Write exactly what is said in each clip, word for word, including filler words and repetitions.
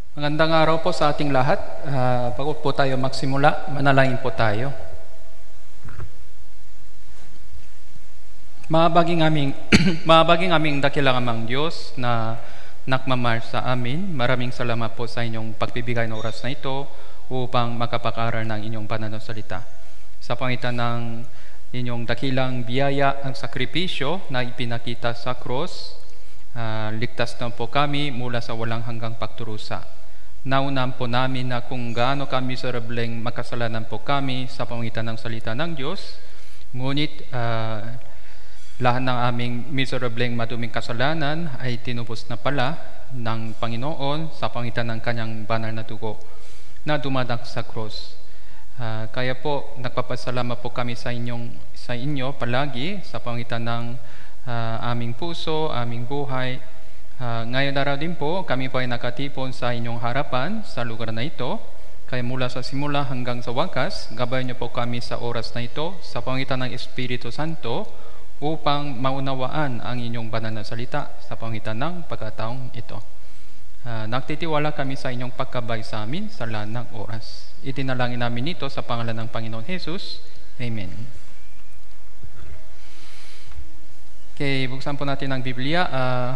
Magandang araw po sa ating lahat. Uh, bago po tayo magsimula, manalangin po tayo. Mahabaging aming, mahabaging aming dakilang amang Diyos na nakmamahal sa amin, maraming salamat po sa inyong pagbibigay ng oras na ito upang makapag-aral ng inyong pananasalita. Sa pangitan ng inyong dakilang biyaya ang sakripisyo na ipinakita sa cross, uh, ligtas na po kami mula sa walang hanggang pagturusa. Naunahan po namin na kung gaano kami miserableng makasalanan po kami sa pamamagitan ng salita ng Diyos, ngunit uh, lahat ng aming miserableng maduming kasalanan ay tinubos na pala ng Panginoon sa pamamagitan ng kanyang banal na dugo na dumadak sa cross. Uh, kaya po nagpapasalamat po kami sa inyong sa inyo palagi sa pamamagitan ng uh, aming puso, aming buhay. Uh, ngayon araw din po, kami po ay nakatipon sa inyong harapan sa lugar na ito. Kaya mula sa simula hanggang sa wakas, gabayan niyo po kami sa oras na ito sa pamamagitan ng Espiritu Santo upang maunawaan ang inyong banal na salita sa pamamagitan ng pagkataong ito. Uh, nagtitiwala kami sa inyong pagkabay sa amin sa lahat ng oras. Itinalangin namin ito sa pangalan ng Panginoon Jesus. Amen. Okay, buksan po natin ang Biblia. Uh,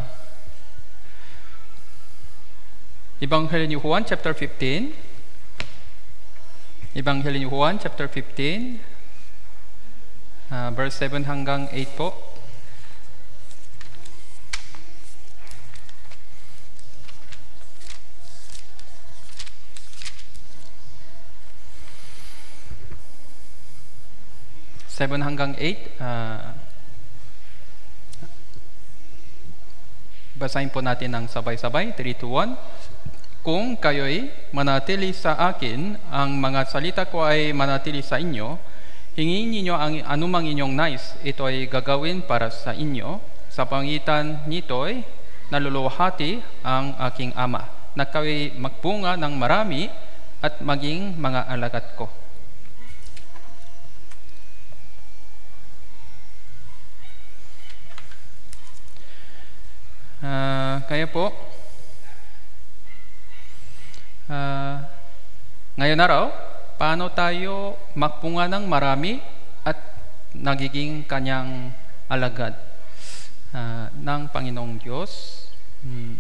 Ebanghelyo ni Juan chapter fifteen. Ebanghelyo ni Juan chapter fifteen, uh, verse seven hanggang eight po. seven hanggang eight. Uh, basahin po natin ng sabay-sabay. three, two, one. Kung kayo'y manatili sa akin, ang mga salita ko ay manatili sa inyo, hingin ninyo ang anumang inyong nais, ito ay gagawin para sa inyo. Sa pangitan nito'y naluluwahati ang aking Ama, na kayo'y magbunga ng marami at maging mga alagad ko. Uh, kaya po, Uh, ngayon araw, paano tayo magpunga ng marami at nagiging kanyang alagad uh, ng Panginoong Diyos? Hmm.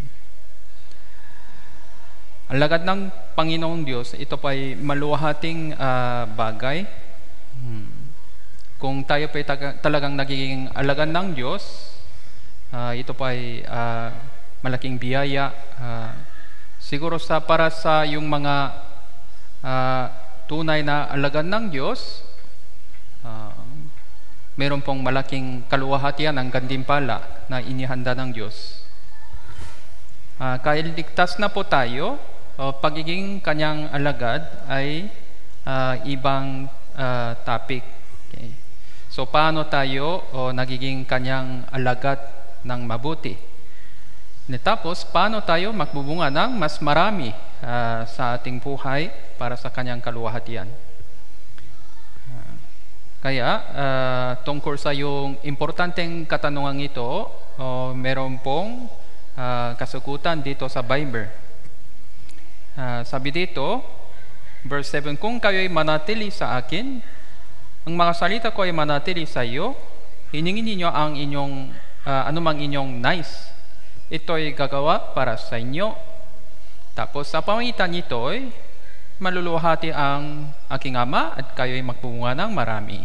Alagad ng Panginoong Diyos, ito pa ay maluwahating uh, bagay. Hmm. Kung tayo pa ay taga, talagang nagiging alagad ng Diyos, uh, ito pa ay uh, malaking biyaya. Uh, Siguro sa para sa yung mga uh, tunay na alagad ng Diyos, uh, meron pong malaking kaluwahatian ang gantimpala na inihanda ng Diyos. Uh, kahit ligtas na po tayo, uh, pagiging kanyang alagad ay uh, ibang uh, topic. Okay. So paano tayo uh, nagiging kanyang alagad ng mabuti? Tapos, paano tayo magbubunga ng mas marami uh, sa ating buhay para sa kanyang kaluwahatian? Uh, kaya, uh, tungkol sa yung importanteng katanungan ito, uh, meron pong uh, kasagutan dito sa Bible. Uh, sabi dito, verse seven, kung kayo'y manatili sa akin, ang mga salita ko ay manatili sa iyo, hiningin ninyo ang inyong, uh, anumang inyong nais. Ito'y gagawa para sa inyo. Tapos sa pamagitan nito'y maluluwahati ang aking Ama at kayo'y magbubunga ng marami.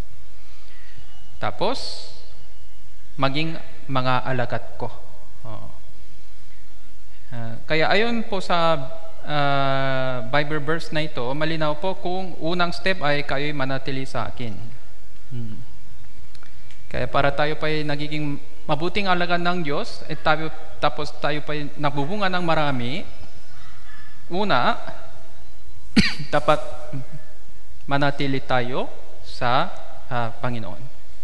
Tapos maging mga alagad ko. Oh. Uh, kaya ayon po sa uh, Bible verse na ito, malinaw po kung unang step ay kayo'y manatili sa akin. Hmm. Kaya para tayo pa'y nagiging mabuting alagad ng Diyos, at tayo, tapos tayo pa nagbubunga ng marami, una, dapat manatili tayo sa uh, Panginoon.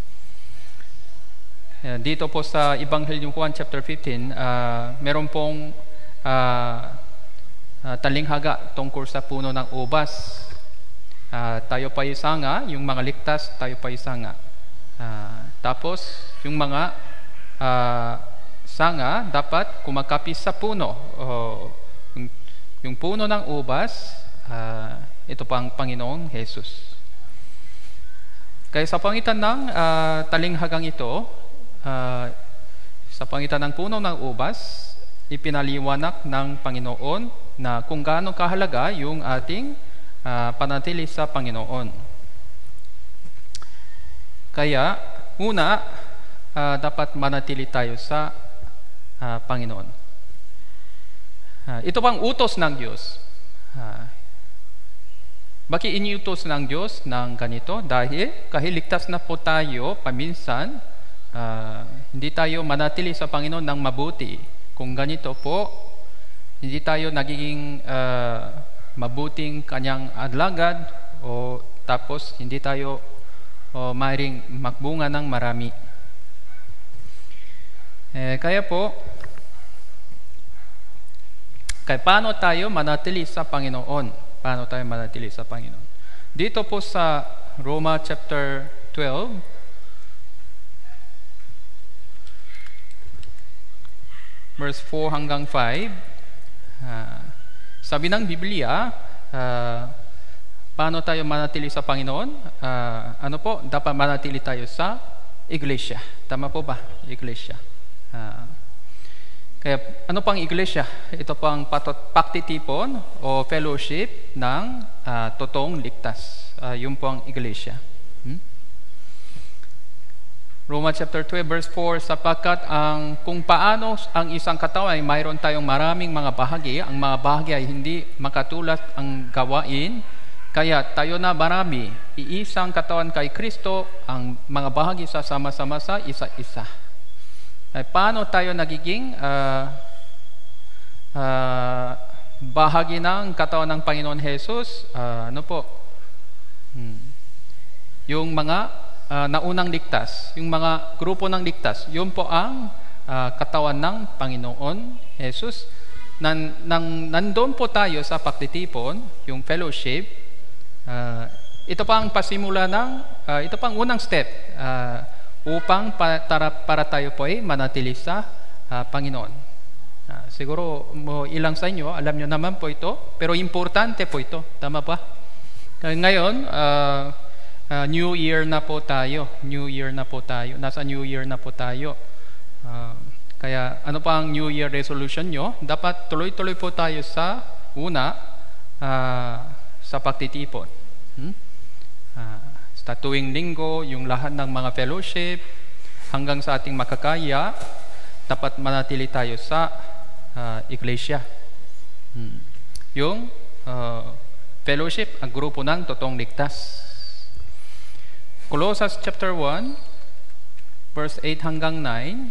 Uh, dito po sa Ebanghelyo Juan chapter fifteen, uh, meron pong uh, uh, talinghaga tungkol sa puno ng ubas. Uh, tayo pa isanga, yung mga ligtas, tayo pa isanga. Uh, tapos, yung mga uh, sanga dapat kumakapis sa puno. O, Yung puno ng ubas, uh, ito pa ang Panginoong Jesus. Kaya sa pangitan ng uh, talinghagang ito, uh, sa pangitan ng puno ng ubas, ipinaliwanag ng Panginoon na kung gaano kahalaga yung ating uh, panatili sa Panginoon. Kaya, una, uh, dapat manatili tayo sa uh, Panginoon. Uh, ito pang utos ng Diyos. Uh, bakit iniutos ng Diyos ng ganito? Dahil kahit ligtas na po tayo paminsan, uh, hindi tayo manatili sa Panginoon ng mabuti. Kung ganito po, hindi tayo nagiging uh, mabuting kanyang alagad o tapos hindi tayo o mayroong magbunga ng marami. Eh, kaya po, kaya paano tayo manatili sa Panginoon? Paano tayo manatili sa Panginoon? Dito po sa Roma chapter twelve, verse four hanggang five, uh, sabi ng Biblia, uh, paano tayo manatili sa Panginoon? Uh, ano po? Dapat manatili tayo sa iglesia. Tama po ba? Iglesia. Uh, kaya ano pang iglesia? Ito pang paktitipon o fellowship ng uh, totoong ligtas. Uh, yun po ang iglesia. Hmm? Roma chapter twelve verse four, sapagkat ang kung paano ang isang katawan ay mayroon tayong maraming mga bahagi, ang mga bahagi ay hindi makatulad ang gawain. Kaya tayo na marami, iisang katawan kay Kristo, ang mga bahagi sa sama-sama sa isa-isa. Ay, paano tayo nagiging uh, uh, bahagi ng katawan ng Panginoon Jesus? Uh, ano po? Hmm. Yung mga uh, naunang ligtas, yung mga grupo ng ligtas, yun po ang uh, katawan ng Panginoon Jesus. Nan, nang, nandun po tayo sa paktitipon, yung fellowship. Uh, ito pang pasimula ng, uh, ito pang unang step uh, upang para, para tayo po ay manatili sa uh, Panginoon. Uh, siguro mo ilang sa inyo, alam nyo naman po ito, pero importante po ito. Tama ba? Kaya ngayon, uh, uh, New Year na po tayo. New Year na po tayo. Nasa New Year na po tayo. Uh, kaya ano pa ang New Year resolution nyo? Dapat tuloy-tuloy po tayo sa una, uh, sa pagtitipon. Hmm? Uh, sa tuwing linggo, yung lahat ng mga fellowship, hanggang sa ating makakaya, dapat manatili tayo sa uh, iglesia. Hmm. Yung uh, fellowship, ang grupo ng totoong ligtas. Colossians chapter one, verse eight hanggang nine,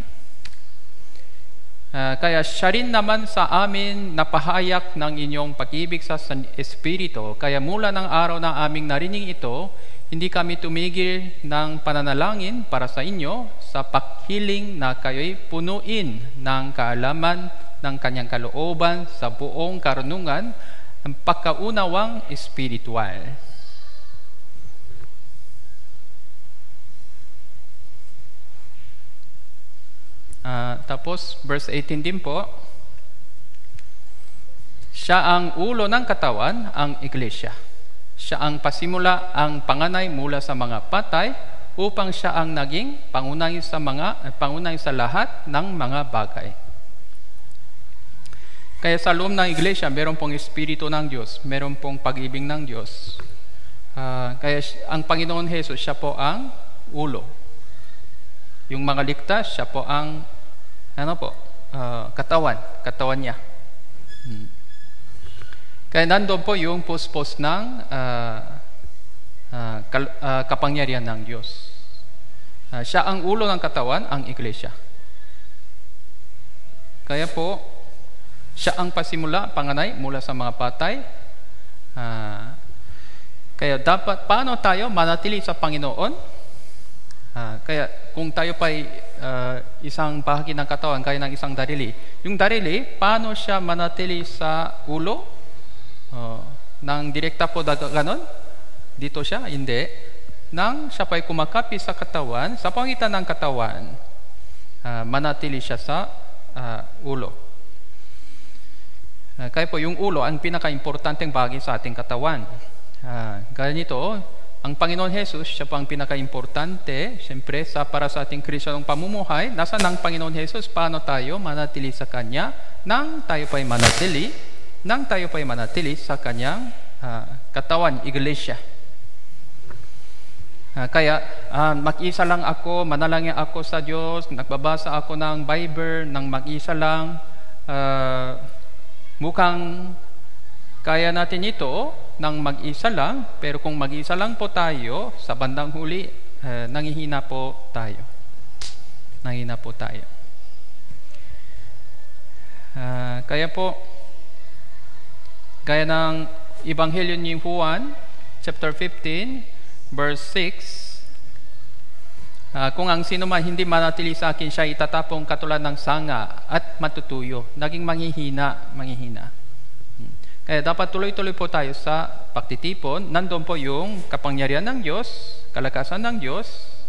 Uh, kaya siya rin naman sa amin napahayag ng inyong pag-ibig sa Espiritu. Kaya mula ng araw ng aming narinig ito, hindi kami tumigil ng pananalangin para sa inyo sa paghiling na kayo'y punuin ng kaalaman ng kanyang kalooban sa buong karunungan ang pagkaunawang espiritual. Uh, tapos, verse eighteen din po, siya ang ulo ng katawan, ang iglesia. Siya ang pasimula, ang panganay mula sa mga patay, upang siya ang naging pangunay sa mga pangunay sa lahat ng mga bagay. Kaya sa loob ng iglesia, meron pong Espiritu ng Diyos, meron pong pag-ibig ng Diyos. Uh, kaya ang Panginoon Jesus, siya po ang ulo. Yung mga ligtas, siya po ang ano po, uh, katawan, katawan niya. Hmm. Kaya nandoon po yung puspos ng uh, uh, kal, uh, kapangyarihan ng Diyos. Uh, siya ang ulo ng katawan, ang iglesia. Kaya po, siya ang pasimula, panganay, mula sa mga patay. Uh, kaya dapat, paano tayo manatili sa Panginoon? Uh, kaya kung tayo pa'y uh, isang bahagi ng katawan, kaya ng isang darili, yung darili, paano siya manatili sa ulo? Uh, nang direkta po ganon? Dito siya? Hindi. Nang siya pa'y kumakapi sa katawan, sa pangitan ng katawan, uh, manatili siya sa uh, ulo. Uh, kaya po yung ulo ang pinaka-importanteng bagay sa ating katawan. Uh, ganito, ang Panginoon Jesus, siya po ang pinaka-importante, siyempre, sa, para sa ating Kristiyanong pamumuhay. Nasa ng Panginoon Jesus, paano tayo manatili sa Kanya, nang tayo pa'y manatili, nang tayo pa'y manatili sa Kanyang uh, katawan, Iglesia. Uh, kaya, uh, mag-isa lang ako, manalangin ako sa Diyos, nagbabasa ako ng Bible, nang mag-isa lang, uh, mukhang kaya natin ito nang mag-isa lang, pero kung mag-isa lang po tayo, sa bandang huli, uh, nangihina po tayo. Nangihina po tayo. Uh, kaya po, gaya ng Ebanghelyo ni Juan, chapter fifteen, verse six, uh, kung ang sino man hindi manatili sa akin, siya itatapong katulad ng sanga at matutuyo. Naging manghihina, manghihina. Hmm. Kaya dapat tuloy-tuloy po tayo sa pagtitipon. Nandun po yung kapangyarihan ng Diyos, kalakasan ng Diyos.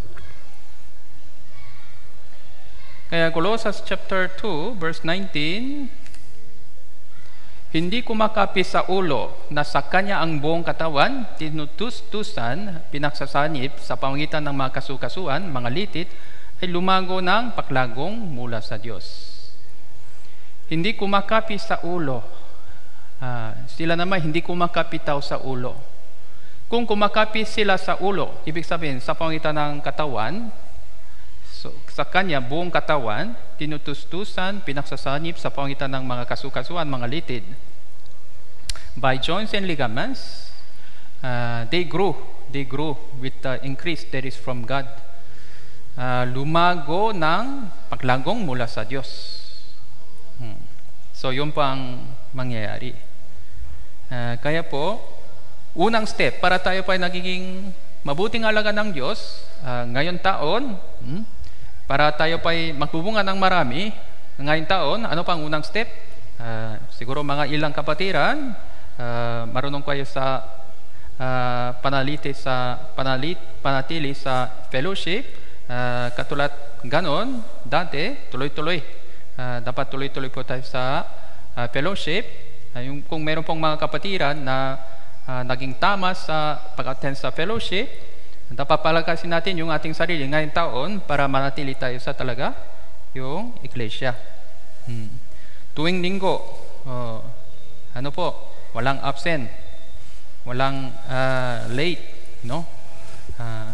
Kaya Colossus chapter two, verse nineteen, hindi kumakapi sa ulo na sa kanya ang buong katawan, tinutustusan, pinaksasanip sa pamagitan ng mga kasukasuan, mga litit, ay lumago ng paklagong mula sa Diyos. Hindi kumakapi sa ulo. Uh, sila naman hindi kumakapi tao sa ulo. Kung kumakapi sila sa ulo, ibig sabihin sa pamagitan ng katawan, so, sa kanya buong katawan, tinutustusan, pinaksasanip sa pamagitan ng mga kasukasuan, mga litid. By joints and ligaments, uh, they grew, they grew with the increase that is from God. Uh, lumago ng paglagong mula sa Diyos. Hmm. So, yun pa ang mangyayari. Uh, kaya po, unang step para tayo pa nagiging mabuting alaga ng Diyos, uh, ngayon taon, hmm, para tayo pa'y magbubunga ng marami, ngayon taon, ano pang unang step? Uh, siguro mga ilang kapatiran, uh, marunong kayo sa uh, panaliti sa panalit, panatili sa fellowship, uh, katulad ganon, dati, tuloy-tuloy. Uh, dapat tuloy-tuloy po tayo sa uh, fellowship. Uh, yung, kung meron pong mga kapatiran na uh, naging tama sa pag-attend sa fellowship, dapat palakasin natin yung ating sarili ngayong taon para manatili tayo sa talaga yung iglesia. Hmm. Tuwing linggo, oh, ano po, walang absent, walang uh, late, no? Uh,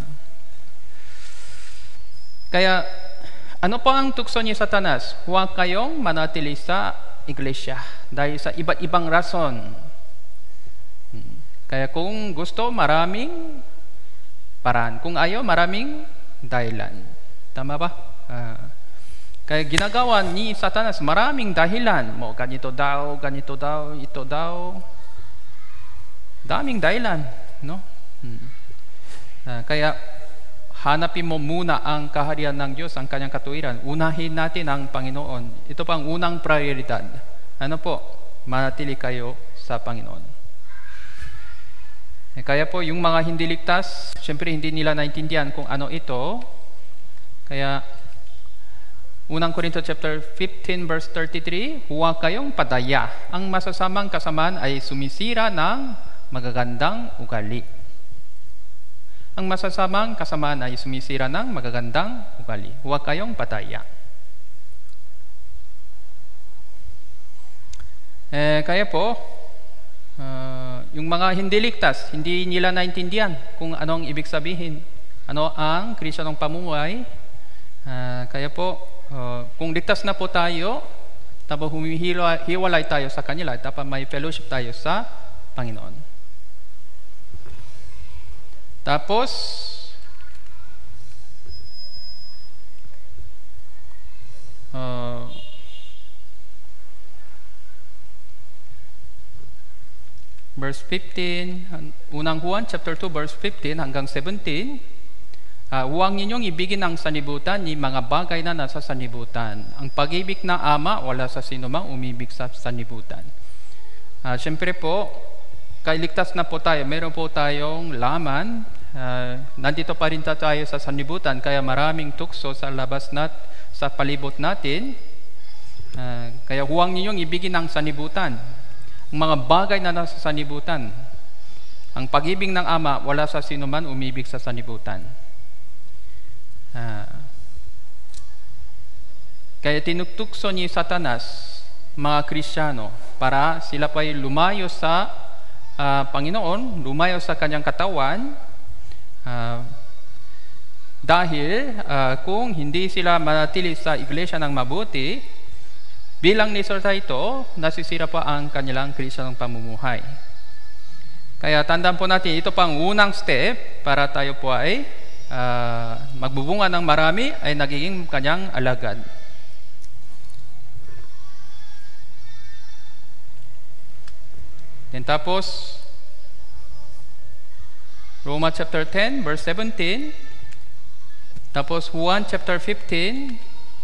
kaya, ano pa ang tukso ni Satanas? Huwag kayong manatili sa iglesia dahil sa iba't ibang rason. Hmm. Kaya kung gusto, maraming paraan. Kung ayaw, maraming dahilan. Tama ba? Uh, kaya ginagawa ni Satanas maraming dahilan. Mo, ganito daw, ganito daw, ito daw. Daming dahilan, no? Hmm. Uh, kaya hanapin mo muna ang kaharian ng Diyos, ang kanyang katuwiran. Unahin natin ang Panginoon. Ito pang unang prioridad. Ano po? Manatili kayo sa Panginoon. Eh, kaya po, yung mga hindi ligtas, syempre hindi nila naintindihan kung ano ito. Kaya, unang Corinto chapter fifteen verse thirty-three, huwag kayong padaya. Ang masasamang kasamaan ay sumisira ng magagandang ugali. Ang masasamang kasamaan ay sumisira ng magagandang ugali. Huwag kayong padaya. Eh, kaya po, Uh, yung mga hindi ligtas, hindi nila naintindihan kung anong ibig sabihin, ano ang Kristiyanong pamumuhay. Uh, kaya po, uh, kung ligtas na po tayo, tapos humihiwalay tayo sa kanila, tapos may fellowship tayo sa Panginoon. Tapos, uh, verse fifteen, unang Juan chapter two verse fifteen hanggang seventeen, uh, huwag ninyong ibigin ang sanibutan ni mga bagay na nasa sanibutan. Ang pag-ibig ng Ama wala sa sinumang umibig sa sanibutan. Uh, Siyempre po, kailigtas na po tayo, meron po tayong laman, uh, nandito pa rin tayo sa sanibutan, kaya maraming tukso sa labas nat, sa palibot natin. Uh, kaya huwag ninyong ibigin ang sanibutan. mga bagay na nasa sanibutan. Ang pag-ibig ng Ama, wala sa sino man umibig sa sanibutan. Uh, kaya tinuktukso ni Satanas mga Kristiyano para sila pa'y lumayo sa uh, Panginoon, lumayo sa kanyang katawan, uh, dahil uh, kung hindi sila manatili sa iglesia ng mabuti, bilang resulta ito, nasisira pa ang kanilang Kristiyanong pamumuhay. Kaya tandaan po natin, ito pang unang step para tayo po ay uh, magbubunga ng marami, ay nagiging kanyang alagad. Then tapos, Roma chapter ten, verse seventeen, tapos Juan chapter fifteen,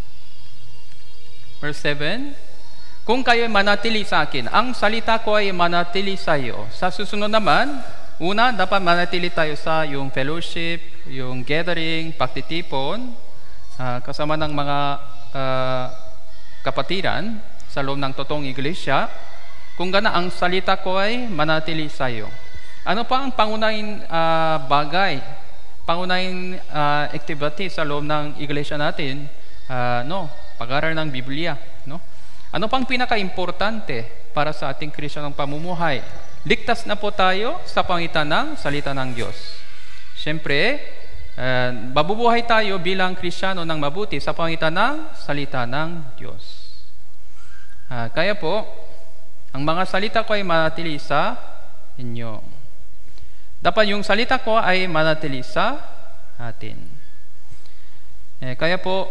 verse seven, kung kayo manatili sa akin, ang salita ko ay manatili sa iyo. Sa susunod naman, una, dapat manatili tayo sa yung fellowship, yung gathering, pagtitipon, uh, kasama ng mga uh, kapatiran sa loob ng totoong iglesia. Kung gana, ang salita ko ay manatili sa iyo. Ano pa ang pangunahing uh, bagay, pangunahing uh, activity sa loob ng iglesia natin? Uh, no, pag-aral ng Biblia, no? Ano pang pinaka-importante para sa ating Kristiyanong pamumuhay? Ligtas na po tayo sa pangitan ng salita ng Diyos. Siyempre, uh, mabubuhay tayo bilang Kristiyano ng mabuti sa pangitan ng salita ng Diyos. Uh, kaya po, ang mga salita ko ay manatili sa inyo. Dapat yung salita ko ay manatili sa atin. Eh, kaya po,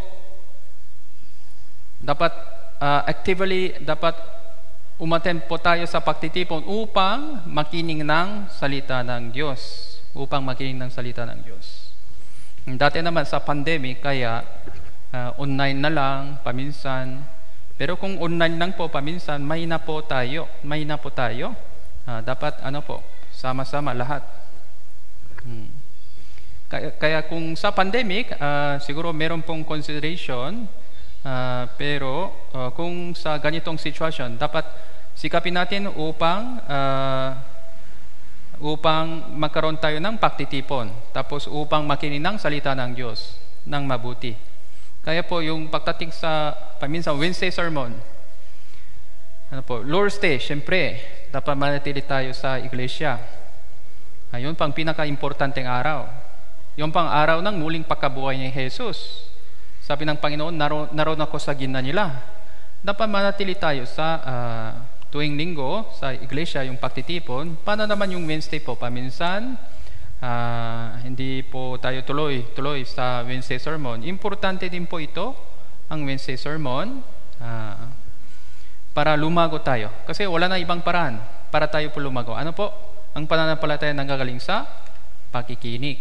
dapat uh, actively, dapat umattend po tayo sa pagtitipon upang makinig ng salita ng Diyos. Upang makinig ng salita ng Diyos. Dati naman sa pandemic, kaya uh, online na lang, paminsan. Pero kung online lang po, paminsan, may na po tayo. May na po tayo. Uh, dapat, ano po, sama-sama lahat. Hmm. Kaya, kaya kung sa pandemic, uh, siguro meron pong consideration, uh, pero uh, kung sa ganitong sitwasyon, dapat sikapin natin upang uh, upang magkaroon tayo ng pagtitipon, tapos upang makinig ng salita ng Diyos ng mabuti. Kaya po yung pagdating sa paminsan Wednesday sermon, ano po, Lord's Day, syempre dapat manatili tayo sa iglesia. Ayun pang pinaka-importanteng araw. Yung pang araw ng muling pagkabuhay ni Jesus. Sabi ng Panginoon, naroon, naroon ako sa gitna nila. Dapat manatili tayo sa uh, tuwing linggo sa iglesia, yung pagtitipon. Paano naman yung Wednesday po? Paminsan, uh, hindi po tayo tuloy-tuloy sa Wednesday sermon. Importante din po ito, ang Wednesday sermon, uh, para lumago tayo. Kasi wala na ibang paraan para tayo po lumago. Ano po? Ang pananampalataya nanggagaling sa pakikinig.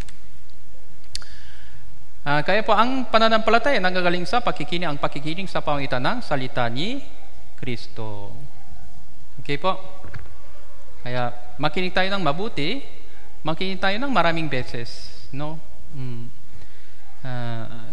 Uh, kaya po ang pananampalataya nanggagaling sa pakikinig, ang pakikinig sa pamagitan ng salita ni Kristo. Okay po? Kaya makinig tayo ng mabuti, makinig tayo ng maraming beses, no? Mm. Uh,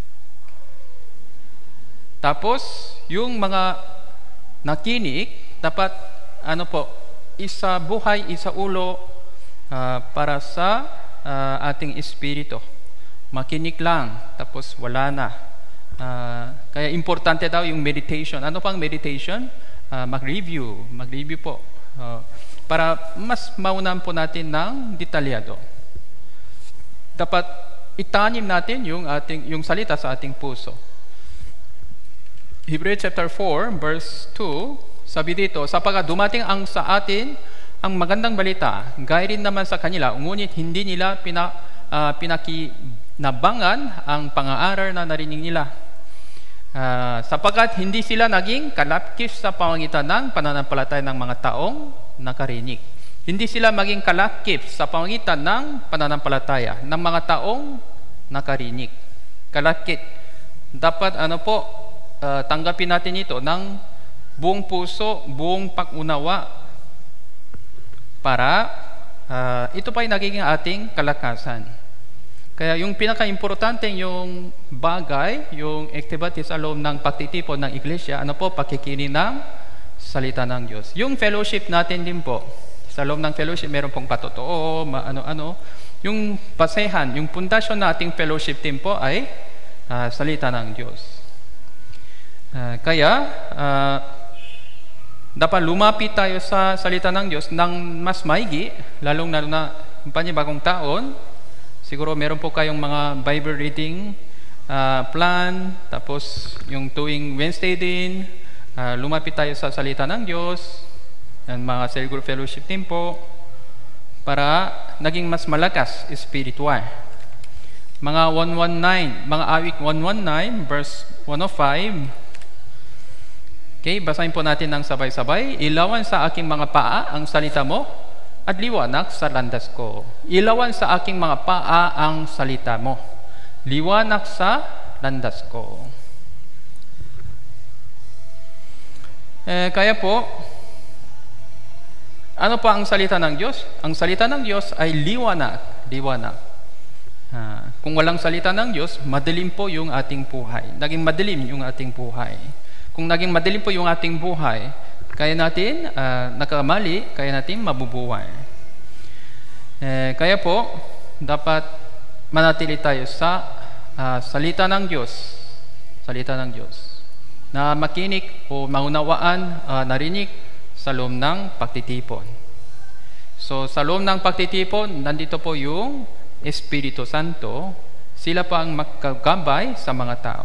tapos yung mga nakinig, dapat ano po, isa buhay, isa ulo uh, para sa uh, ating espiritu. Makinig lang, tapos wala na. Uh, kaya importante daw yung meditation. Ano pang meditation? Uh, mag-review. Mag-review po. Uh, para mas maunahan po natin ng detalyado. Dapat itanim natin yung, ating, yung salita sa ating puso. Hebrews chapter four, verse two, sabi dito, sapagkat dumating ang sa atin ang magandang balita, gaya rin naman sa kanila, ngunit hindi nila pina, uh, pinakinabangan ang pang-aaral na narinig nila. Uh, sapagkat hindi sila naging kalapkis sa pamagitan ng pananampalataya ng mga taong nakarinig. Hindi sila maging kalapkis sa pamagitan ng pananampalataya ng mga taong nakarinig. Kalapkit. Dapat ano po, uh, tanggapin natin ito ng buong puso, buong pag-unawa para uh, ito pa ay nagiging ating kalakasan. Kaya yung pinaka-importante yung bagay, yung activity sa loob ng pagtitipon ng iglesia, ano po, pakikinig ng salita ng Diyos. Yung fellowship natin din po, sa loob ng fellowship, meron pong patotoo, ano-ano. Yung basehan, yung pundasyon na ating fellowship din po ay uh, salita ng Diyos. Uh, kaya, uh, dapat lumapit tayo sa salita ng Diyos ng mas maigi, lalong lalo na yung panibagong taon. Siguro meron po kayong mga Bible reading uh, plan, tapos yung tuwing Wednesday din, uh, lumapit tayo sa salita ng Diyos, ng mga cell group fellowship din po, para naging mas malakas spiritual. Mga one nineteen, mga awik one nineteen, verse one oh five. Okay, basahin po natin ng sabay-sabay. Ilawan sa aking mga paa ang salita mo at liwanag sa landas ko. Ilawan sa aking mga paa ang salita mo. Liwanag sa landas ko. Eh, kaya po, ano pa ang salita ng Diyos? Ang salita ng Diyos ay liwanag. Liwanag. Ah, kung walang salita ng Diyos, madilim po yung ating buhay. Naging madilim yung ating buhay. Kung naging madilim po yung ating buhay, kaya natin uh, nakamali, kaya natin mabubuhay. Eh, kaya po, dapat manatili tayo sa uh, salita ng Diyos. Salita ng Diyos. Na makinig o maunawaan, uh, narinig sa loob ng pagtitipon. So, sa loob ng pagtitipon, nandito po yung Espiritu Santo. Sila pa ang magkagabay sa mga tao.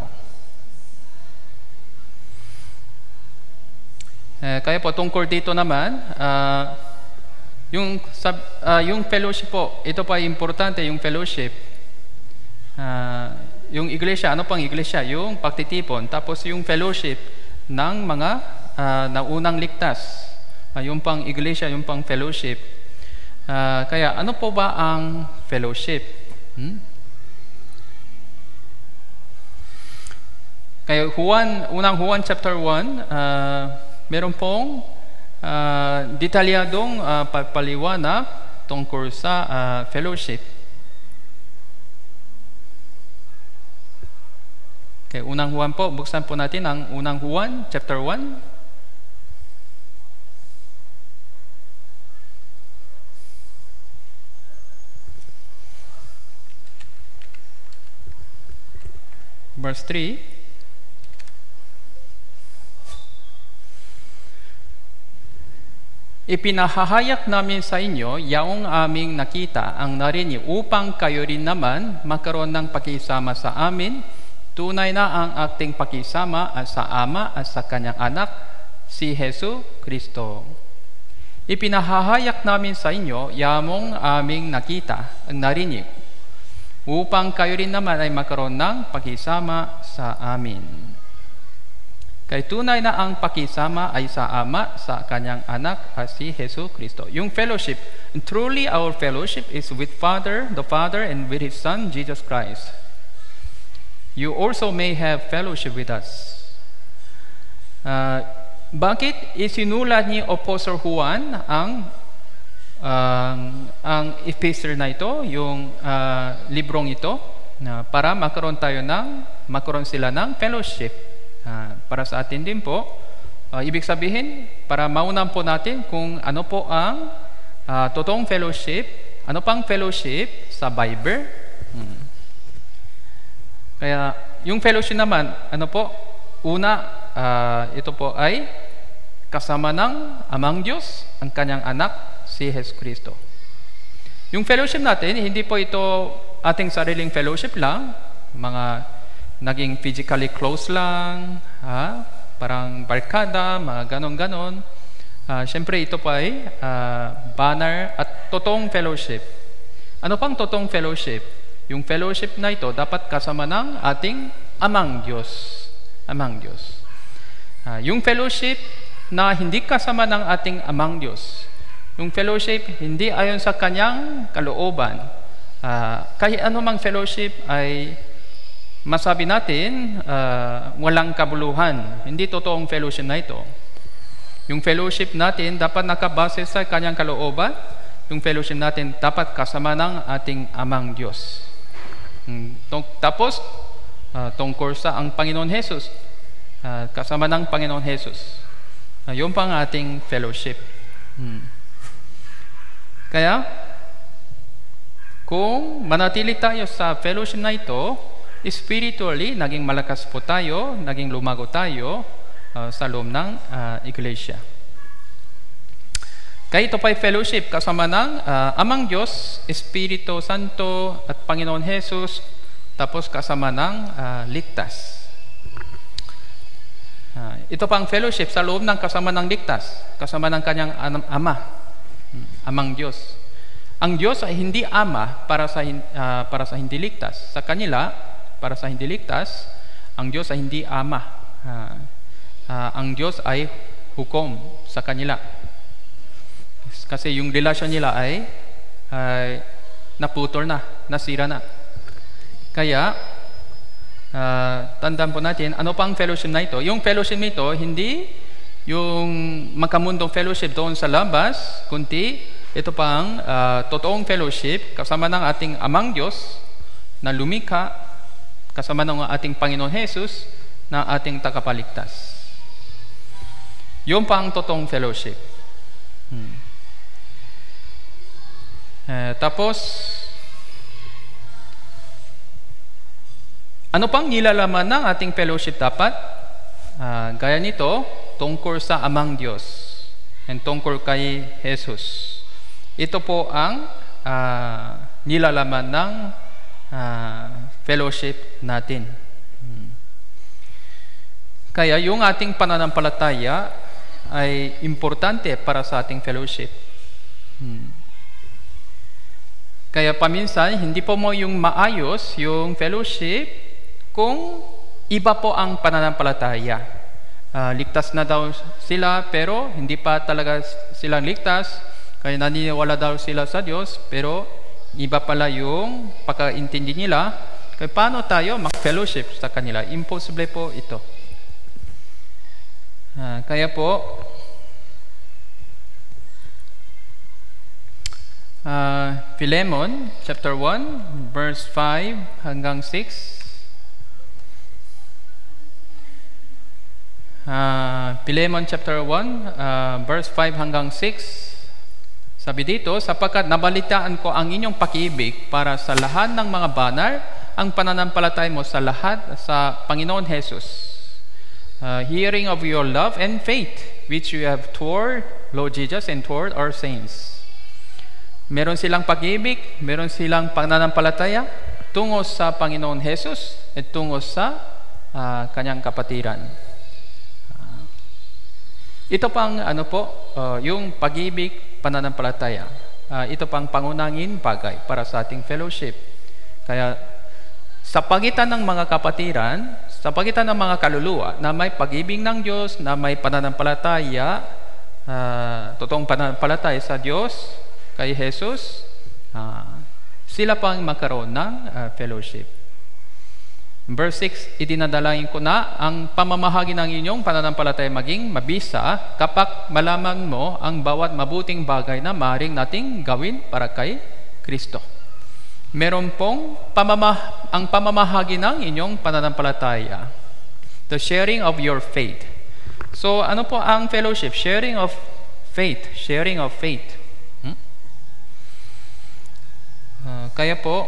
Eh, kaya po tungkol dito naman, uh, yung, sub, uh, yung fellowship po, ito pa importante, yung fellowship. Uh, yung iglesia, ano pang iglesia? Yung pagtitipon. Tapos yung fellowship ng mga uh, naunang ligtas. Uh, yung pang iglesia, yung pang fellowship. Uh, kaya ano po ba ang fellowship? Hmm? Kaya Juan, unang Juan chapter one, uh, meron pong uh, detalyadong uh, paliwanag tungkol sa uh, fellowship. Okay, unang Juan po, buksan po natin ang unang Juan, chapter one. Verse three. Ipinahahayak namin sa inyo yaong aming nakita ang narinig upang kayo rin naman magkaroon ng pakisama sa amin. Tunay na ang ating pakisama sa Ama at sa Kanyang Anak, si Hesu Kristo. Ipinahahayak namin sa inyo yaong aming nakita ang narinig upang kayo rin naman ay magkaroon ng pakisama sa amin. Kaya tunay na ang pakisama ay sa Ama, sa Kanyang Anak, si Hesu Kristo. Yung fellowship, and truly our fellowship is with Father, the Father, and with His Son, Jesus Christ. You also may have fellowship with us. Uh, bakit isinulat ni Apostle Juan ang uh, ang epistle na ito, yung uh, librong ito, na para magkaroon tayo ng magkaroon sila ng fellowship. Uh, para sa atin din po, uh, ibig sabihin, para maunan po natin kung ano po ang uh, totoong fellowship, ano pang fellowship sa Bible. Hmm. Kaya, yung fellowship naman, ano po, una, uh, ito po ay kasama ng Amang Diyos, ang Kanyang Anak, si Jesus Kristo. Yung fellowship natin, hindi po ito ating sariling fellowship lang, mga naging physically close lang, ha? Parang barkada, mga ganon-ganon. Uh, Siyempre, ito pa ay uh, banner at totoong fellowship. Ano pang totoong fellowship? Yung fellowship na ito dapat kasama ng ating Amang Diyos. Amang Diyos. Uh, yung fellowship na hindi kasama ng ating Amang Diyos. Yung fellowship hindi ayon sa Kanyang kalooban. Uh, kahit anumang fellowship ay masabi natin, uh, walang kabuluhan. Hindi totoong fellowship na ito. Yung fellowship natin dapat nakabase sa Kanyang kalooban. Yung fellowship natin dapat kasama ng ating Amang Diyos. Tapos, uh, tungkol sa ang Panginoon Jesus. Uh, kasama ng Panginoon Jesus. Uh, yun pa ang ating fellowship. Hmm. Kaya, kung manatili tayo sa fellowship na ito, spiritually, naging malakas po tayo, naging lumago tayo uh, sa loob ng uh, iglesia. Kaya ito pa'y fellowship kasama ng uh, Amang Diyos, Espiritu Santo at Panginoon Jesus, tapos kasama ng uh, ligtas. Uh, ito pang fellowship sa loob ng kasama ng ligtas, kasama ng kanyang Ama, Amang Diyos. Ang Diyos ay hindi Ama para sa, uh, para sa hindi ligtas. Sa kanila, para sa hindi ligtas, ang Diyos ay hindi Ama. Uh, uh, ang Diyos ay hukom sa kanila. Kasi yung relasyon nila ay, ay naputol na, nasira na. Kaya, uh, tandaan po natin, ano pang fellowship na ito? Yung fellowship nito, hindi yung magkamundong fellowship doon sa labas, kundi ito pang uh, totoong fellowship kasama ng ating Amang Diyos na lumikha, kasama ng ating Panginoon Jesus na ating tagapaligtas. Yung pang totoong fellowship. Hmm. Eh, tapos, ano pang nilalaman ng ating fellowship dapat? Uh, gaya nito, tungkol sa Amang Diyos and tungkol kay Jesus. Ito po ang uh, nilalaman ng uh, fellowship natin. Hmm. Kaya yung ating pananampalataya ay importante para sa ating fellowship. Hmm. Kaya paminsan, hindi po mo yung maayos yung fellowship kung iba po ang pananampalataya. Uh, ligtas na daw sila pero hindi pa talaga silang ligtas. Kaya naniniwala daw sila sa Diyos pero iba pala yung pagkaintindi nila. Kaya paano tayo mag-fellowship sa kanila? Impossible po ito. Uh, kaya po, Uh, Philemon chapter one verse five hanggang six. uh, Philemon chapter one uh, verse five hanggang six. Sabi dito, sapagkat nabalitaan ko ang inyong pag-ibig para sa lahat ng mga banal, ang pananampalataya mo sa lahat sa Panginoon Jesus, uh, hearing of your love and faith which you have toward Lord Jesus and toward our saints. Meron silang pag-ibig, meron silang pananampalataya tungo sa Panginoon Jesus at tungo sa uh, kanyang kapatiran. Uh, ito pang ano po, uh, yung pag-ibig, pananampalataya. Uh, ito pang pangunangin bagay para sa ating fellowship. Kaya sa pagitan ng mga kapatiran, sa pagitan ng mga kaluluwa na may pag-ibig ng Diyos, na may pananampalataya, uh, totoong pananampalataya sa Diyos, kay Jesus, uh, sila pang magkaroon ng uh, fellowship. Verse six, idinadalangin ko na ang pamamahagi ng inyong pananampalataya maging mabisa kapag malaman mo ang bawat mabuting bagay na maaaring nating gawin para kay Kristo. Meron pong pamamah ang pamamahagi ng inyong pananampalataya. The sharing of your faith. So, ano po ang fellowship? Sharing of faith. Sharing of faith. Uh, kaya po,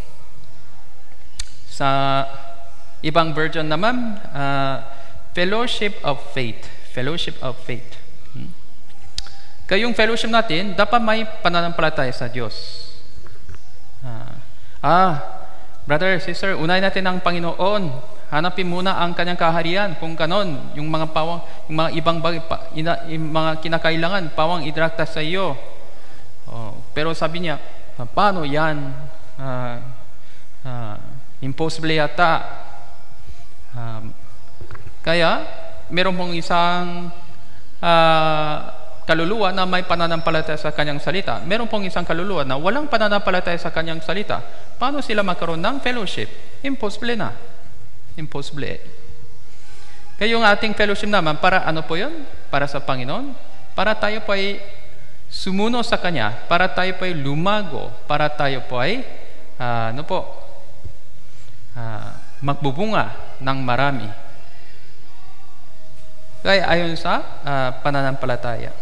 sa ibang version naman, uh, fellowship of faith. Fellowship of faith. Hmm? Kaya yung fellowship natin, dapat may pananampalataya sa Diyos. Uh, ah, brother, sister, unahin natin ang Panginoon. Hanapin muna ang kanyang kaharian. Kung kanon, yung mga pawang, yung mga ibang bagay, pa, ina, yung mga kinakailangan, pawang idrakta sa iyo. Oh, pero sabi niya, paano yan? Uh, uh, impossible yata. Um, kaya, meron pong isang uh, kaluluwa na may pananampalataya sa kanyang salita. Meron pong isang kaluluwa na walang pananampalataya sa kanyang salita. Paano sila magkaroon ng fellowship? Impossible na. Impossible. Kaya yung ating fellowship naman, para ano po yun? Para sa Panginoon? Para tayo po ay sumuno sa Kanya, para tayo po ay lumago, para tayo po ay uh, ano po, uh, magbubunga ng marami. Kaya ayon sa uh, pananampalataya.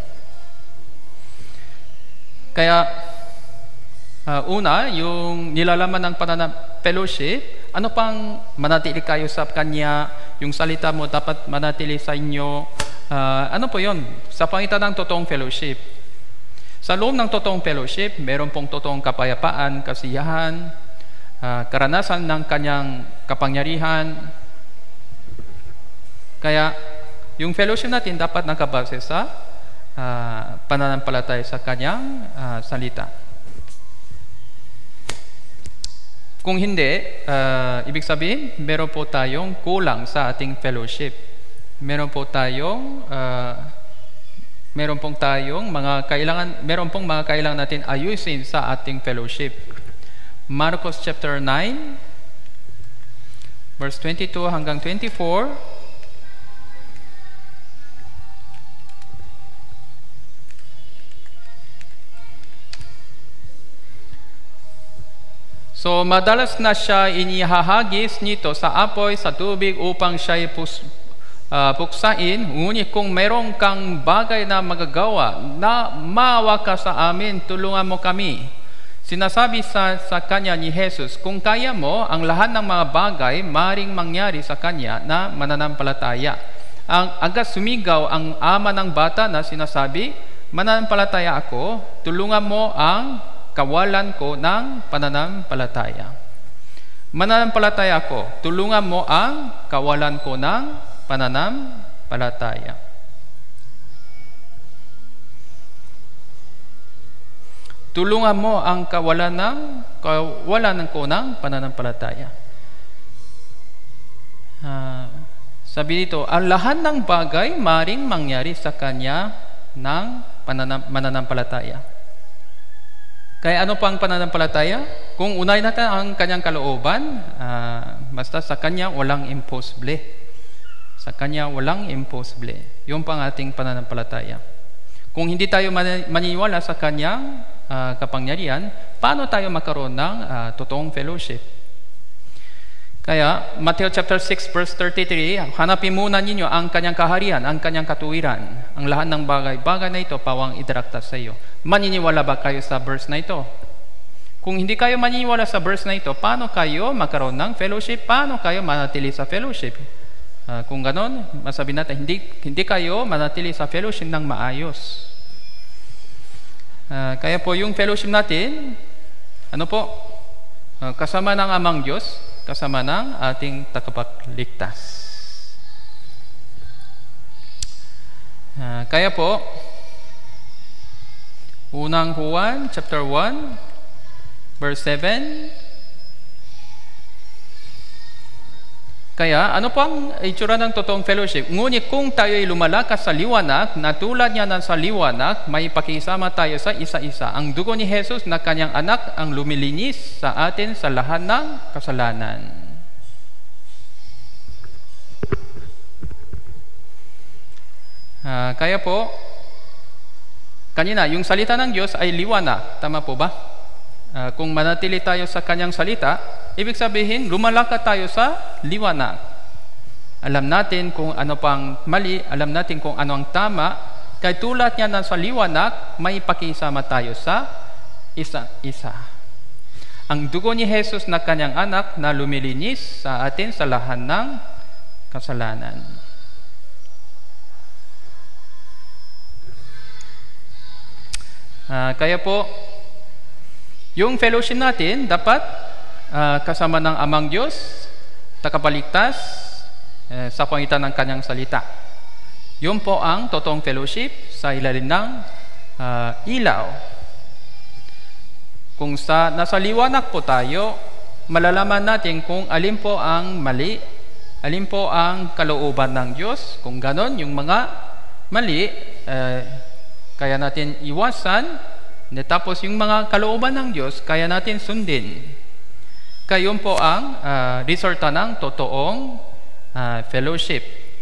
Kaya uh, una, yung nilalaman ng pananam fellowship, ano pang manatili kayo sa Kanya, yung salita mo dapat manatili sa inyo. Uh, ano po yun? Sa pangitan ng totoong fellowship. Sa loob ng totoong fellowship, meron pong totoong kapayapaan, kasiyahan, uh, karanasan ng Kanyang kapangyarihan. Kaya, yung fellowship natin dapat nakabase sa uh, pananampalataya sa Kanyang uh, salita. Kung hindi, uh, ibig sabihin, meron po tayong kulang sa ating fellowship. Meron po tayong uh, meron pong tayong mga kailangan, meron pong mga kailangan natin ayusin sa ating fellowship. Marcos chapter nine, verse twenty-two hanggang twenty-four. So, madalas na siya inihahagis nito sa apoy, sa tubig upang siya'y pus, uh, puksain. Ngunit kung mayroong kang bagay na magagawa, na maawa ka sa amin, tulungan mo kami. Sinasabi sa, sa kanya ni Jesus, kung kaya mo, ang lahat ng mga bagay maring mangyari sa kanya na mananampalataya. Ang agad sumigaw ang ama ng bata na sinasabi, mananampalataya ako, tulungan mo ang kawalan ko ng pananampalataya. Mananampalataya ko, tulungan mo ang kawalan ko ng pananampalataya. Tulungan mo ang kawalan ng kawalan ko ng pananampalataya. Uh, sabi dito, ang lahat ng bagay maring mangyari sa kanya ng pananampalataya. Kaya ano pang pananampalataya? Kung unahin natin ang kanyang kalooban, uh, basta sa kanya walang imposible. Sa kanya walang imposible. Yung pang ating pananampalataya. Kung hindi tayo maniniwala sa kanyang uh, kapangyarihan, paano tayo magkaroon ng uh, totoong fellowship? Kaya, Matthew chapter six verse thirty-three, hanapin muna ninyo ang kanyang kaharian, ang kanyang katuwiran. Ang lahat ng bagay-bagay na ito pawang idarakta sa iyo. Maniniwala ba kayo sa verse na ito? Kung hindi kayo maniniwala sa verse na ito, paano kayo magkaroon ng fellowship? Paano kayo manatili sa fellowship? Uh, kung ganon, masabi natin, hindi, hindi kayo manatili sa fellowship ng maayos. Uh, kaya po yung fellowship natin, ano po? Uh, kasama ng Amang Diyos, kasama ng ating tagapagligtas. Uh, kaya po, unang Juan, chapter one, verse seven. Kaya, ano pang itsura ng totoong fellowship? Ngunit kung tayo'y lumalakas sa liwanag, na tulad niya ng sa liwanag, may pakisama tayo sa isa-isa. Ang dugo ni Jesus na kanyang anak ang lumilinis sa atin sa lahat ng kasalanan. Uh, kaya po, kanina, yung salita ng Diyos ay liwanag. Tama po ba? Uh, kung manatili tayo sa kanyang salita, ibig sabihin, lumalakad tayo sa liwanag. Alam natin kung ano pang mali, alam natin kung ano ang tama, kaya tulad niya na sa liwanag, may pakisama tayo sa isa-isa. Ang dugo ni Jesus na kanyang anak na lumilinis sa atin sa lahat ng kasalanan. Uh, kaya po, yung fellowship natin dapat uh, kasama ng Amang Diyos, tagapagligtas, uh, sa pangitan ng kanyang salita. Yun po ang totoong fellowship sa ilalim ng uh, ilaw. Kung sa, nasa liwanag po tayo, malalaman natin kung alin po ang mali, alin po ang kalooban ng Diyos. Kung ganon, yung mga mali, uh, kaya natin iwasan, tapos yung mga kalooban ng Diyos, kaya natin sundin. Kaya yun po ang uh, resulta ng totoong uh, fellowship.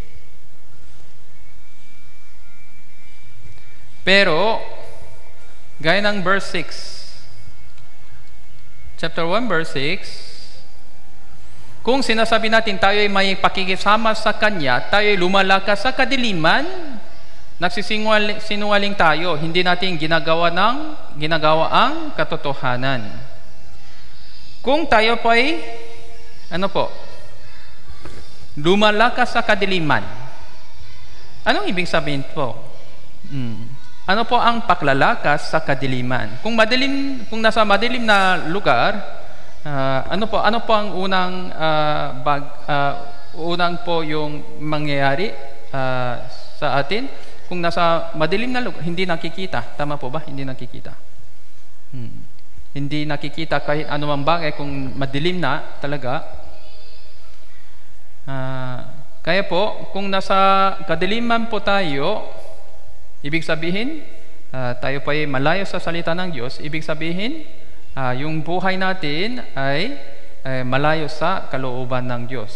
Pero, gaya ng verse six, chapter one, verse six, Kung sinasabi natin tayo ay may pakikisama sa Kanya, tayo ay lumalakas sa kadiliman, nagsisinungaling tayo, hindi natin ginagawa ng ginagawa ang katotohanan. Kung tayo po ay ano po, lumalakas sa kadiliman, anong ibig sabihin po? Hmm. Ano po ang paglalakas sa kadiliman? Kung madilim, kung nasa madilim na lugar, uh, ano po, ano po ang unang uh, bag, uh, unang po yung mangyayari uh, sa atin? Kung nasa madilim na lugar, hindi nakikita. Tama po ba? Hindi nakikita. Hmm. Hindi nakikita kahit anumang bagay kung madilim na talaga. Uh, kaya po, kung nasa kadiliman po tayo, ibig sabihin, uh, tayo pa ay malayo sa salita ng Diyos. Ibig sabihin, uh, yung buhay natin ay, ay malayo sa kalooban ng Diyos.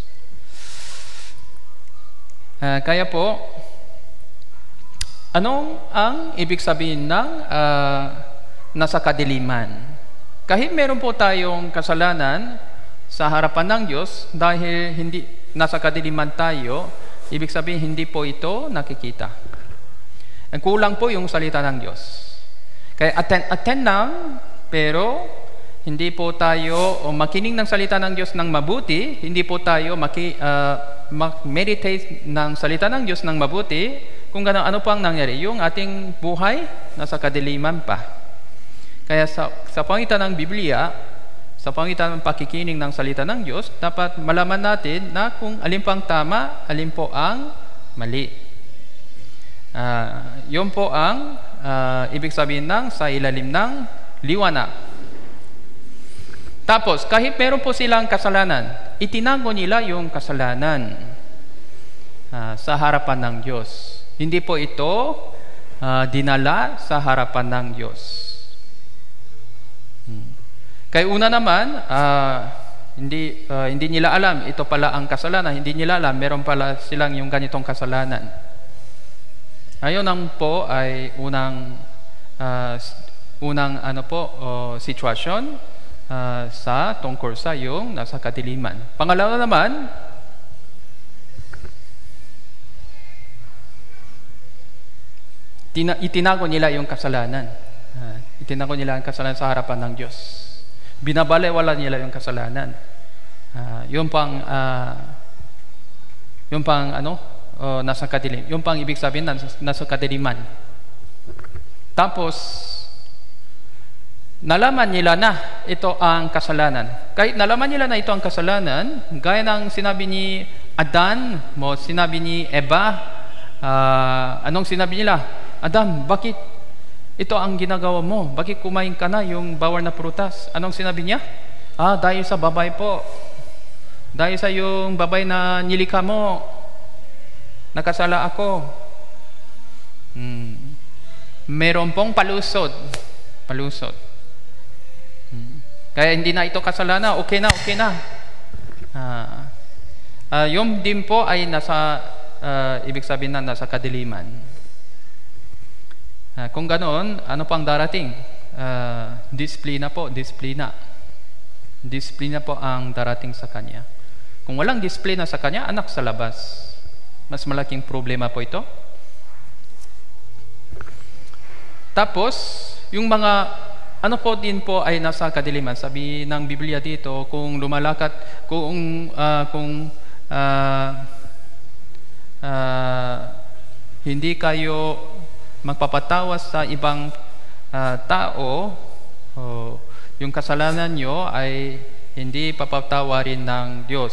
Uh, kaya po, anong ang ibig sabihin ng uh, nasa kadiliman? Kahit meron po tayong kasalanan sa harapan ng Diyos, dahil hindi nasa kadiliman tayo, ibig sabihin hindi po ito nakikita. Ang kulang po yung salita ng Diyos. Kaya attend, attend lang, pero hindi po tayo o makinig ng salita ng Diyos ng mabuti, hindi po tayo maki, uh, mag-meditate ng salita ng Diyos ng mabuti, kung gano'n, ano pa ang nangyari? Yung ating buhay, nasa kadiliman pa. Kaya sa, sa pangitan ng Biblia, sa pangitan ng pakikinig ng salita ng Diyos, dapat malaman natin na kung alin pang tama, alin po ang mali. Uh, yun po ang uh, ibig sabihin ng sa ilalim ng liwanag. Tapos, kahit meron po silang kasalanan, itinago nila yung kasalanan uh, sa harapan ng Diyos. Hindi po ito uh, dinala sa harapan ng Diyos. Hmm. Kaya una naman, uh, hindi, uh, hindi nila alam, ito pala ang kasalanan. Hindi nila alam, meron pala silang yung ganitong kasalanan. Ayon ang po ay unang uh, unang ano po uh, sitwasyon uh, sa tungkol sa yung nasa kadiliman. Pangalawa naman, tina, itinago nila yung kasalanan. Uh, itinago nila ang kasalanan sa harapan ng Diyos. Binabalewala nila yung kasalanan. Uh, yung pang uh, yung pang ano Uh, nasa kadilim. Yung pang ibig sabihin na nasa kadiliman. Tapos nalaman nila na ito ang kasalanan. Kahit nalaman nila na ito ang kasalanan, gaya ng sinabi ni Adan, mo sinabi ni Eva, uh, anong sinabi nila? Adam, bakit ito ang ginagawa mo? Bakit kumain ka na yung bawal na prutas? Anong sinabi niya? Ah, dahil sa babay po. Dahil sa yung babay na nilikha mo, nakasala ako. Hmm. Meron pong palusot. Palusot. Hmm. Kaya hindi na ito kasalanan. Okay na, okay na. Ah. Uh, yung din po ay nasa, uh, ibig sabihin na nasa kadiliman. Uh, kung ganoon, ano pang darating? Uh, disiplina po, disiplina. Disiplina po ang darating sa kanya. Kung walang disiplina sa kanya, anak sa labas. Mas malaking problema po ito. Tapos, yung mga ano po din po ay nasa kadiliman. Sabi ng Biblia dito, kung lumalakat, kung uh, kung uh, uh, hindi kayo magpapatawas sa ibang uh, tao, oh, yung kasalanan nyo ay hindi papatawarin ng Diyos.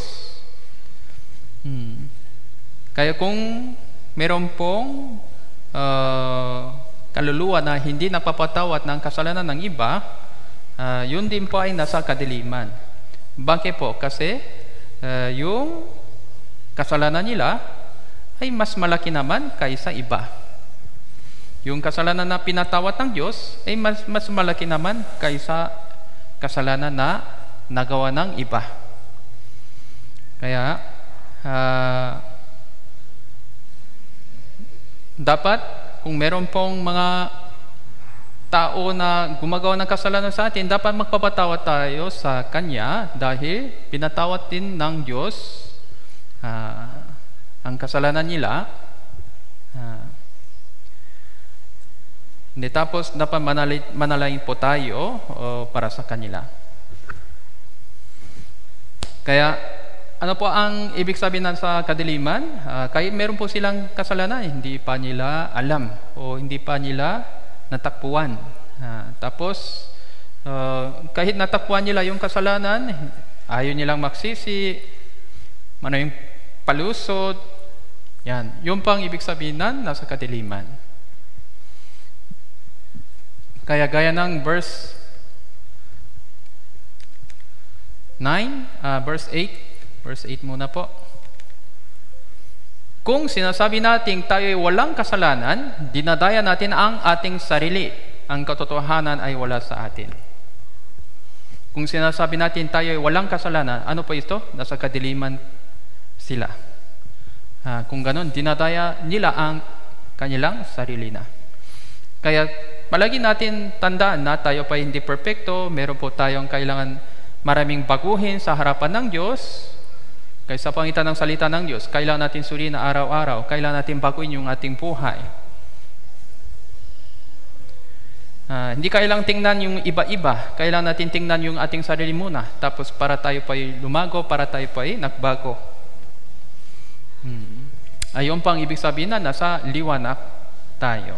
Hmm. Kaya kung meron pong uh, kaluluwa na hindi napapatawad ng kasalanan ng iba, uh, yun din po ay nasa kadiliman. Bakit po? Kasi uh, yung kasalanan nila ay mas malaki naman kaysa iba. Yung kasalanan na pinatawad ng Diyos ay mas, mas malaki naman kaysa kasalanan na nagawa ng iba. Kaya, uh, dapat kung meron pong mga tao na gumagawa ng kasalanan sa atin, dapat magpapatawad tayo sa Kanya dahil pinatawad din ng Diyos uh, ang kasalanan nila. Uh, hindi, tapos dapat manalay, manalangin po tayo uh, para sa kanila. Kaya ano po ang ibig sabihin ng sa kadiliman? Uh, kahit meron po silang kasalanan, hindi pa nila alam o hindi pa nila natakpuan. Uh, tapos uh, kahit natakpuan nila yung kasalanan, ayaw nilang magsisi, ano yung palusot, yan. Yung pang ibig sabihin ng nasa kadiliman. Kaya gaya ng verse nine, uh, verse eight, verse eight muna po. Kung sinasabi natin tayo ay walang kasalanan, dinadaya natin ang ating sarili. Ang katotohanan ay wala sa atin. Kung sinasabi natin tayo ay walang kasalanan, ano po ito? Nasa kadiliman sila. Uh, kung ganon, dinadaya nila ang kanilang sarili na. Kaya palagi natin tandaan na tayo pa hindi perfecto, meron po tayong kailangan maraming baguhin sa harapan ng Diyos. Kaya sa pangitan ng salita ng Diyos, kailangan natin suriin na araw-araw, kailangan natin baguhin yung ating buhay. Uh, hindi kailangang tingnan yung iba-iba, kailangan natin tingnan yung ating sarili muna, tapos para tayo pa'y lumago, para tayo pa'y nagbago. Hmm. Ayun pang ibig sabihin na nasa liwanag tayo.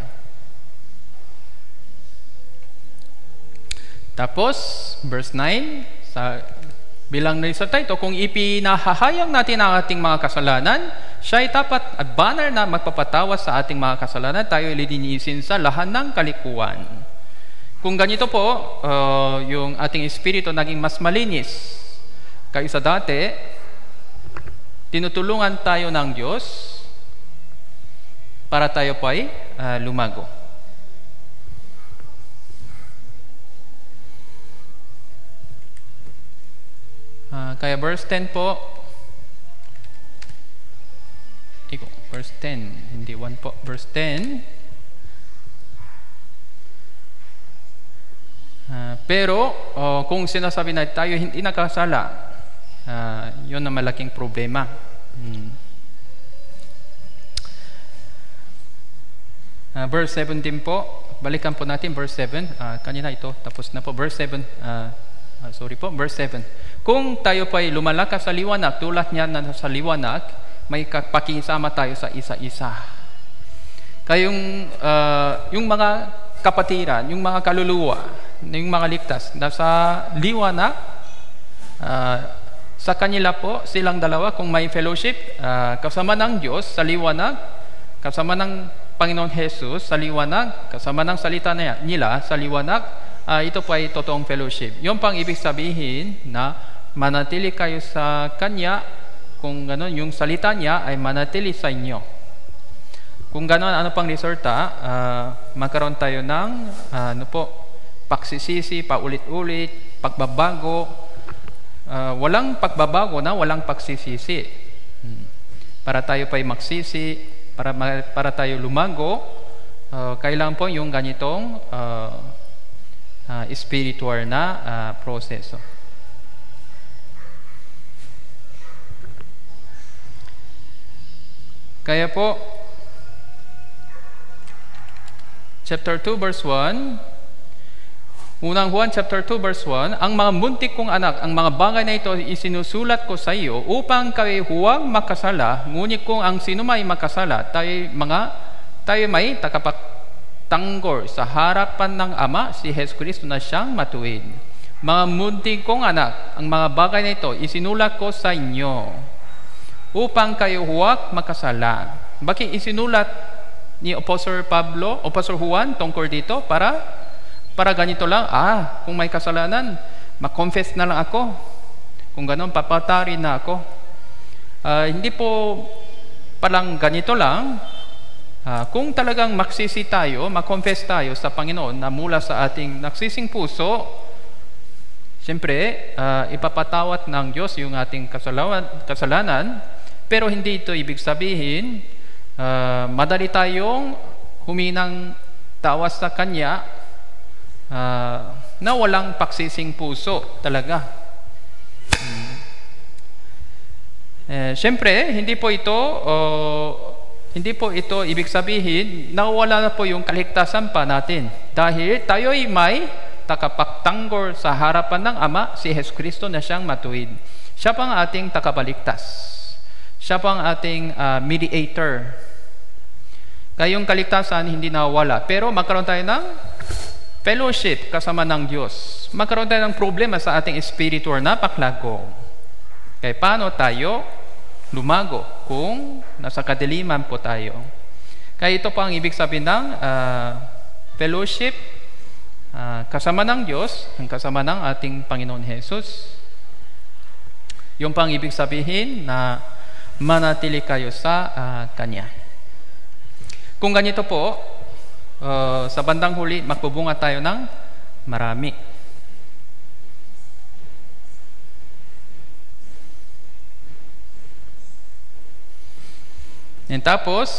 Tapos, verse nine, sa bilang nilista ito, kung ipinahahayag natin ang ating mga kasalanan, siya ay tapat at banal na magpapatawas sa ating mga kasalanan, tayo ililinisin sa lahat ng kalikuan. Kung ganito po, uh, yung ating espiritu naging mas malinis kaysa dati, tinutulungan tayo ng Diyos para tayo po ay uh, lumago. Uh, kaya verse ten po, iko, verse ten, hindi one po, verse ten. Uh, pero uh, kung sinasabi na tayo hindi nakasala, uh, yun ang malaking problema. Hmm. Uh, verse seventeen po, balikan po natin verse seven. Uh, kanina ito, tapos na po. Verse seven, uh, uh, sorry po, verse seven. Kung tayo pa'y lumalakas sa liwanag, tulad niya na sa liwanag, may pakisama tayo sa isa-isa. Kaya yung, uh, yung mga kapatiran, yung mga kaluluwa, yung mga ligtas, nasa liwanag, uh, sa kanila po, silang dalawa, kung may fellowship, uh, kasama ng Diyos sa liwanag, kasama ng Panginoon Jesus sa liwanag, kasama ng salita niya, nila sa liwanag, uh, ito po ay totoong fellowship. Yung pang ibig sabihin na manatili kayo sa Kanya, kung gano'n, yung salita niya ay manatili sa inyo. Kung gano'n, ano pang resulta, uh, magkaroon tayo ng uh, ano po, pagsisisi, paulit-ulit, pagbabago, uh, walang pagbabago na walang pagsisisi. Hmm. Para tayo pa'y magsisi, para, para tayo lumago, uh, kailangan po yung ganitong uh, uh, spiritual na uh, proseso. Kaya po, chapter two, verse one, unang Juan, chapter two, verse one, ang mga muntik kong anak, ang mga bagay na ito isinusulat ko sa iyo upang kayo huwag makasala, ngunit kung ang sino may makasala, tayo, mga, tayo may takapagtanggol sa harapan ng Ama, si Jesus Cristo na siyang matuwid. Mga muntik kong anak, ang mga bagay na ito isinulat ko sa inyo upang kayo huwag makasala. Bakit isinulat ni Apostle Pablo, Apostle Juan tungkol dito? Para para ganito lang, ah, kung may kasalanan, mag-confess na lang ako. Kung gano'n, papatarin na ako. Uh, hindi po palang ganito lang. Uh, kung talagang magsisi tayo, mag-confess tayo sa Panginoon na mula sa ating nagsising puso, siyempre, uh, ipapatawat ng Diyos yung ating kasalanan, kasalanan. Pero hindi ito ibig sabihin, uh, madali tayong huminang tawas sa Kanya uh, na walang paksising puso talaga. Hmm. Eh, Siyempre, hindi po ito uh, hindi po ito ibig sabihin na wala na po yung kaligtasan pa natin. Dahil tayo ay may takapagtanggol sa harapan ng Ama, si Jesucristo na siyang matuwid. Siya pang ating takabaligtas. Siya pang ating uh, mediator. Kaya yung kaligtasan hindi nawawala. Pero magkaroon tayo ng fellowship kasama ng Diyos. Magkaroon tayo ng problema sa ating espiritu or napaklago. Kaya paano tayo lumago kung nasa kadiliman po tayo? Kaya ito po ang ibig sabihin ng uh, fellowship, uh, kasama ng Diyos, ang kasama ng ating Panginoon Jesus. Yung pang ibig sabihin na manatili kayo sa uh, Kanya. Kung ganito po, uh, sa bandang huli, magpubunga tayo ng marami. And tapos,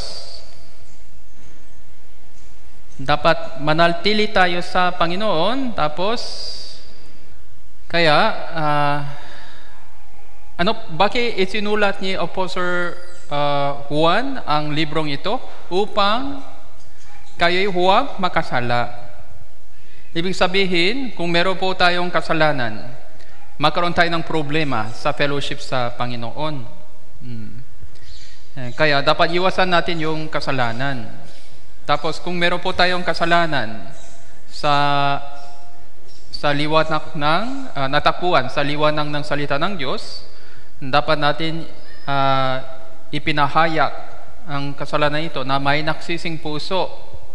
dapat manatili tayo sa Panginoon. Tapos, kaya, uh, ano, bakit isinulat ni Apostle uh, Juan ang librong ito? Upang kayo'y huwag makasala. Ibig sabihin, kung meron po tayong kasalanan, magkaroon tayo ng problema sa fellowship sa Panginoon. Hmm. Kaya dapat iwasan natin yung kasalanan. Tapos kung meron po tayong kasalanan sa sa liwanag ng uh, natakbuhan sa liwanag ng salita ng Diyos, dapat natin uh, ipinahayag ang kasalanan ito na may nagsising puso.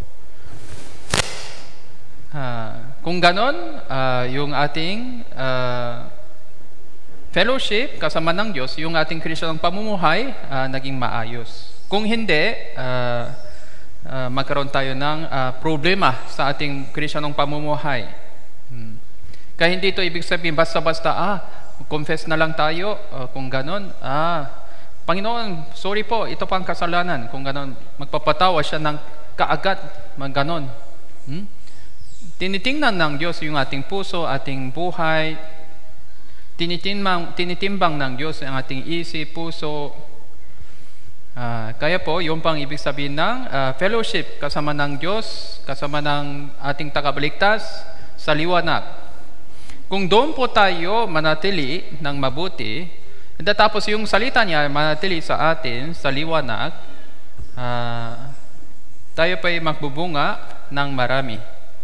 Uh, kung ganon, uh, yung ating uh, fellowship kasama ng Diyos, yung ating Kristiyanong pamumuhay uh, naging maayos. Kung hindi, uh, uh, magkaroon tayo ng uh, problema sa ating Kristiyanong pamumuhay. Hmm. Kaya hindi ito ibig sabihin basta-basta, ah, confess na lang tayo, uh, kung ganon, ah, Panginoon, sorry po, ito pang kasalanan. Kung ganon, magpapatawa siya ng kaagad, mag ganon. Hmm? Tinitingnan ng Diyos yung ating puso, ating buhay. Tinitimbang, tinitimbang ng Diyos ang ating isip, puso. Uh, kaya po, yung pang ibig sabihin ng uh, fellowship kasama ng Diyos, kasama ng ating tagabaligtas sa liwanag. Kung doon po tayo manatili ng mabuti, at tapos yung salita niya manatili sa atin sa liwanag, uh, tayo pa'y magbubunga ng marami.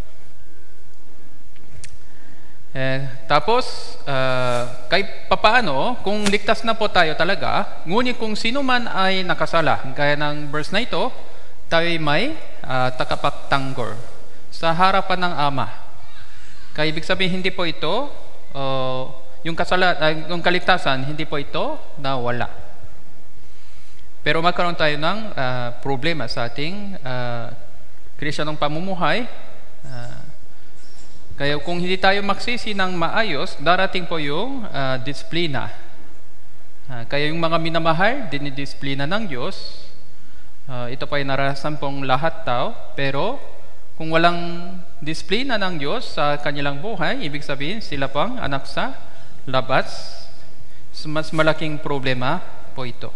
Eh, tapos, uh, kahit papaano, kung ligtas na po tayo talaga, ngunit kung sino man ay nakasala, gaya ng verse na ito, tayo may uh, takapagtanggol sa harapan ng Ama. Kaya ibig sabihin, hindi po ito, uh, yung, kasala, uh, yung kaligtasan, hindi po ito nawala. Pero magkaroon tayo ng uh, problema sa ating uh, Kristiyanong pamumuhay. Uh, Kaya kung hindi tayo magsisi ng maayos, darating po yung uh, disiplina. Uh, kaya yung mga minamahal, dinidisiplina ng Diyos. Uh, ito pa ay naranasan pong lahat tao. Pero kung walang disiplina ng Diyos sa kanilang buhay, ibig sabihin sila pang anak sa labas. Mas malaking problema po ito.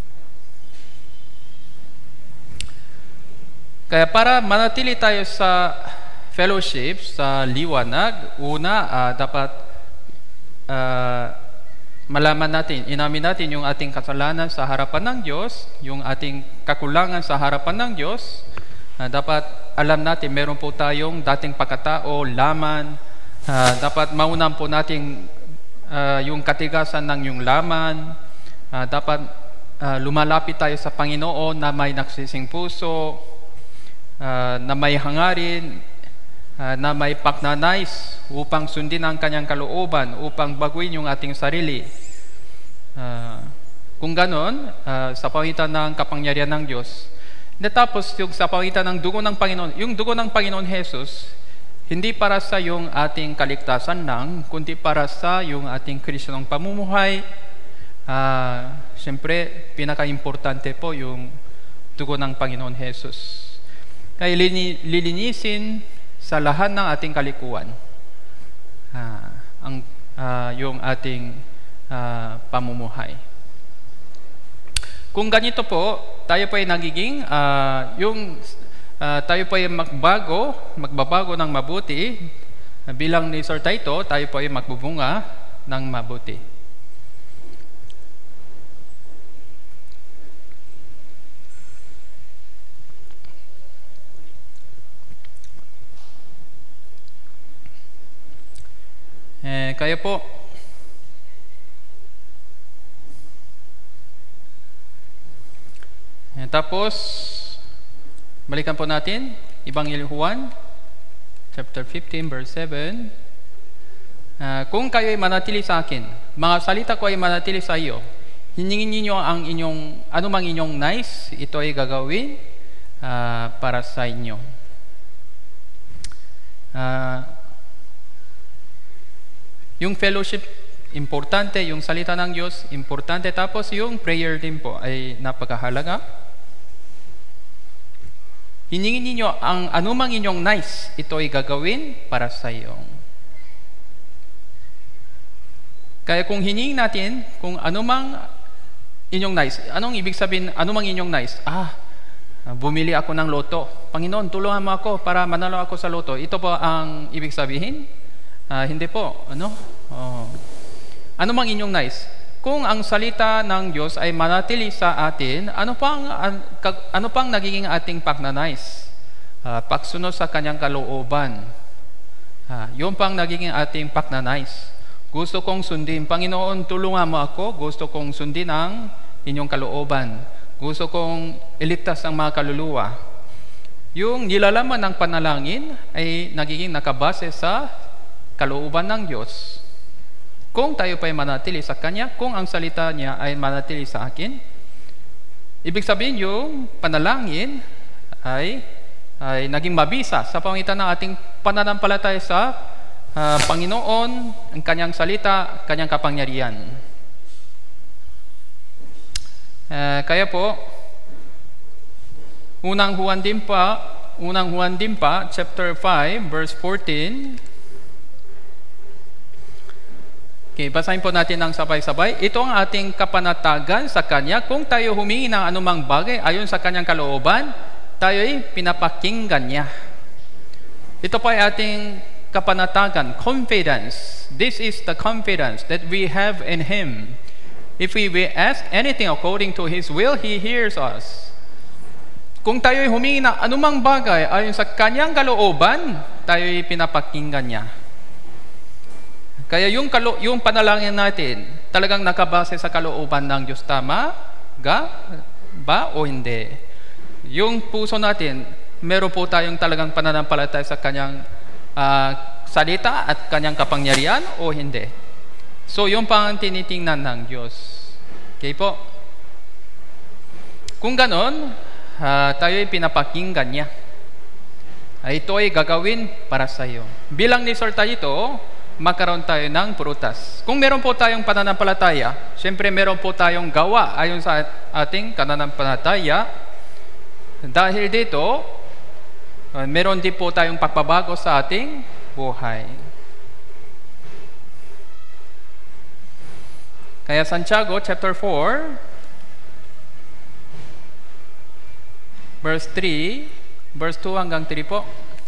Kaya para manatili tayo sa fellowship, sa liwanag, una, uh, dapat uh, malaman natin, inamin natin yung ating kasalanan sa harapan ng Diyos, yung ating kakulangan sa harapan ng Diyos. Uh, dapat alam natin, meron po tayong dating pagkatao, laman. Uh, dapat maunan po natin uh, yung katigasan ng yung laman. Uh, dapat uh, lumalapit tayo sa Panginoon na may nagsising puso, uh, na may hangarin, Uh, na may pagnanais upang sundin ang kanyang kalooban, upang baguhin yung ating sarili. Uh, kung ganon, uh, sa pagitan ng kapangyarihan ng Diyos. Natapos yung sa pagitan ng dugo ng Panginoon, yung dugo ng Panginoon Jesus, hindi para sa yung ating kaligtasan lang, kundi para sa yung ating Kristiyanong pamumuhay. Uh, Siyempre, pinaka-importante po yung dugo ng Panginoon Jesus. Kaya lilinisin sa lahat ng ating kalikuan. Uh, ang uh, yung ating uh, pamumuhay. Kung ganito po, tayo po ay nagiging uh, yung uh, tayo po ay magbago, magbabago ng mabuti. Bilang ni Sir Taito, tayo po ay magbubunga ng mabuti. Eh, kaya po, eh, tapos, balikan po natin, Ebanghelyo Juan, chapter fifteen, verse seven. Uh, kung kayo ay manatili sa akin, mga salita ko ay manatili sa iyo, hiningin ninyo ang inyong, anumang inyong nais, ito ay gagawin uh, para sa inyo. Uh, Yung fellowship, importante. Yung salita ng Diyos, importante. Tapos yung prayer din po ay napakahalaga. Hiningin ninyo ang anumang inyong nais, ito ay gagawin para sa iyo. Kaya kung hiningin natin, kung anumang inyong nais, anong ibig sabihin, anumang inyong nais? Ah, bumili ako ng loto. Panginoon, tulungan mo ako para manalo ako sa loto. Ito po ang ibig sabihin? Uh, hindi po. Ano? Oh. Ano mang inyong nais? Kung ang salita ng Diyos ay manatili sa atin, ano pang, an, kag, ano pang nagiging ating pagnanais? Uh, pagsunod sa kanyang kalooban. Uh, yun pang nagiging ating pagnanais. Gusto kong sundin. Panginoon, tulungan mo ako. Gusto kong sundin ang inyong kalooban. Gusto kong iligtas ang mga kaluluwa. Yung nilalaman ng panalangin ay nagiging nakabase sa kalooban ng Diyos. Kung tayo pa ay manatili sa Kanya, kung ang salita niya ay manatili sa akin, ibig sabihin yung panalangin ay, ay naging mabisa sa pamamagitan ng ating pananampalataya sa uh, Panginoon, ang Kanyang salita, Kanyang kapangyarihan. Uh, kaya po, unang Juan din pa, unang Juan din pa, chapter five, verse fourteen. Okay, basahin po natin ng sabay-sabay. Ito ang ating kapanatagan sa Kanya. Kung tayo humingi ng anumang bagay ayon sa Kanyang kalooban, tayo ay pinapakinggan niya. Ito po ay ating kapanatagan, confidence. This is the confidence that we have in Him. If we will ask anything according to His will, He hears us. Kung tayo ay humingi ng anumang bagay ayon sa Kanyang kalooban, tayo ay pinapakinggan niya. Kaya yung, kalo, yung panalangin natin, talagang nakabase sa kalooban ng Diyos. Tama? Ga? Ba o hindi? Yung puso natin, meron po tayong talagang pananampalataya sa Kanyang uh, salita at Kanyang kapangyarihan o hindi? So, yung pang tinitingnan ng Diyos. Okay po? Kung ganon, uh, tayo ay pinapakinggan niya. Uh, ito ay gagawin para sa iyo. Bilang ni Sir Taito, magkaroon tayo ng prutas. Kung meron po tayong pananampalataya, siyempre meron po tayong gawa ayon sa ating pananampalataya. Dahil dito, meron din po tayong pagbabago sa ating buhay. Kaya Santiago chapter four, verse three, verse two hanggang three po.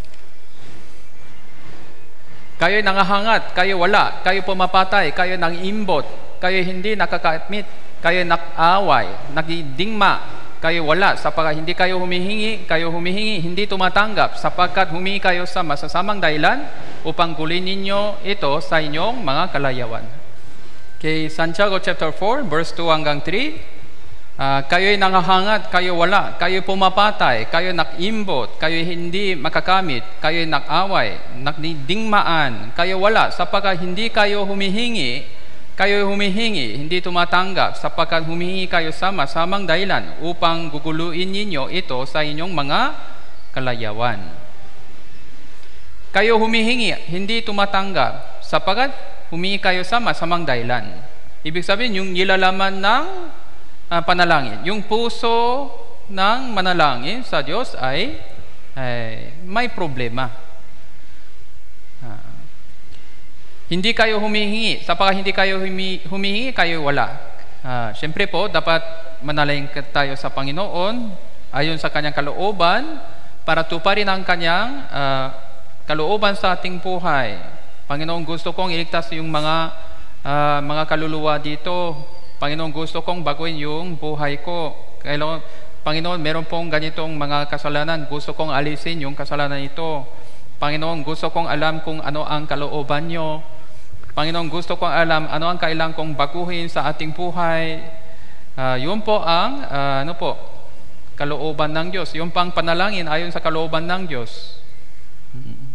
Kayo'y nangahangat, kayo wala, kayo pumapatay, kayo nangiimbot, kayo hindi nakakaadmit, kayo nakaway, nagdingma, kayo wala, sapagkat hindi kayo humihingi, kayo humihingi, hindi tumatanggap, sapagkat humingi kayo sa masasamang dahilan upang gulin ninyo ito sa inyong mga kalayawan. Kay Santiago chapter four, verse two hanggang three, Uh, kayo'y nangahangat, kayo wala, kayo pumapatay, kayo nakimbot, kayo hindi makakamit, kayo nakaway, nakdingmaan, kayo wala, sapagkat hindi kayo humihingi, kayo humihingi, hindi tumatanggap, sapagkat humihingi kayo sa masamang dahilan upang guguluin ninyo ito sa inyong mga kalayawan. Kayo humihingi, hindi tumatanggap, sapagkat humingi kayo sa masamang dahilan. Ibig sabihin, yung nilalaman ng Uh, panalangin. Yung puso ng manalangin sa Diyos ay, ay may problema. Hindi kayo humihingi. Sapagkat hindi kayo humi, humihingi, kayo wala. Uh, Siyempre po, dapat manalangin tayo sa Panginoon ayon sa kanyang kalooban para tuparin ang kanyang uh, kalooban sa ating buhay. Panginoon, gusto kong iligtas yung mga uh, mga kaluluwa dito. Panginoon, gusto kong baguhin yung buhay ko. Kailangan, Panginoon, meron pong ganitong mga kasalanan. Gusto kong alisin yung kasalanan ito. Panginoon, gusto kong alam kung ano ang kalooban nyo. Panginoon, gusto kong alam ano ang kailangan kong baguhin sa ating buhay. Uh, yun po ang uh, ano po, kalooban ng Diyos. Yung pang panalangin ayon sa kalooban ng Diyos. Hmm.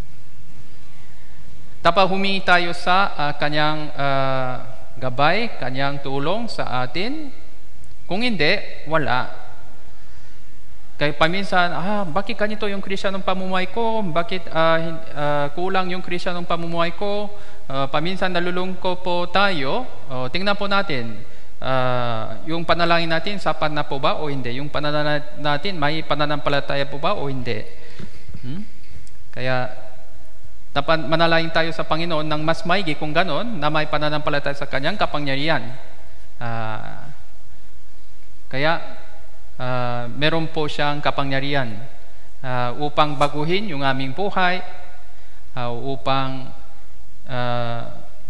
Dapat humingi tayo sa uh, kanyang uh, gabay, kanyang tulong sa atin. Kung hindi, wala. Kaya paminsan, ah, bakit ganito yung Kristiyanong pamumuhay ko? Bakit uh, uh, kulang yung Kristiyanong pamumuhay ko? Uh, paminsan nalulungko po tayo. Uh, tingnan po natin, uh, yung panalangin natin, sapat na po ba o hindi? Yung panalangin natin, may pananampalataya po ba o hindi? Hmm? Kaya, dapat manalangin tayo sa Panginoon ng mas maigi kung ganon, na may pananampalataya sa kanyang kapangyarihan. Uh, kaya, uh, meron po siyang kapangyarihan uh, upang baguhin yung aming buhay, uh, upang uh,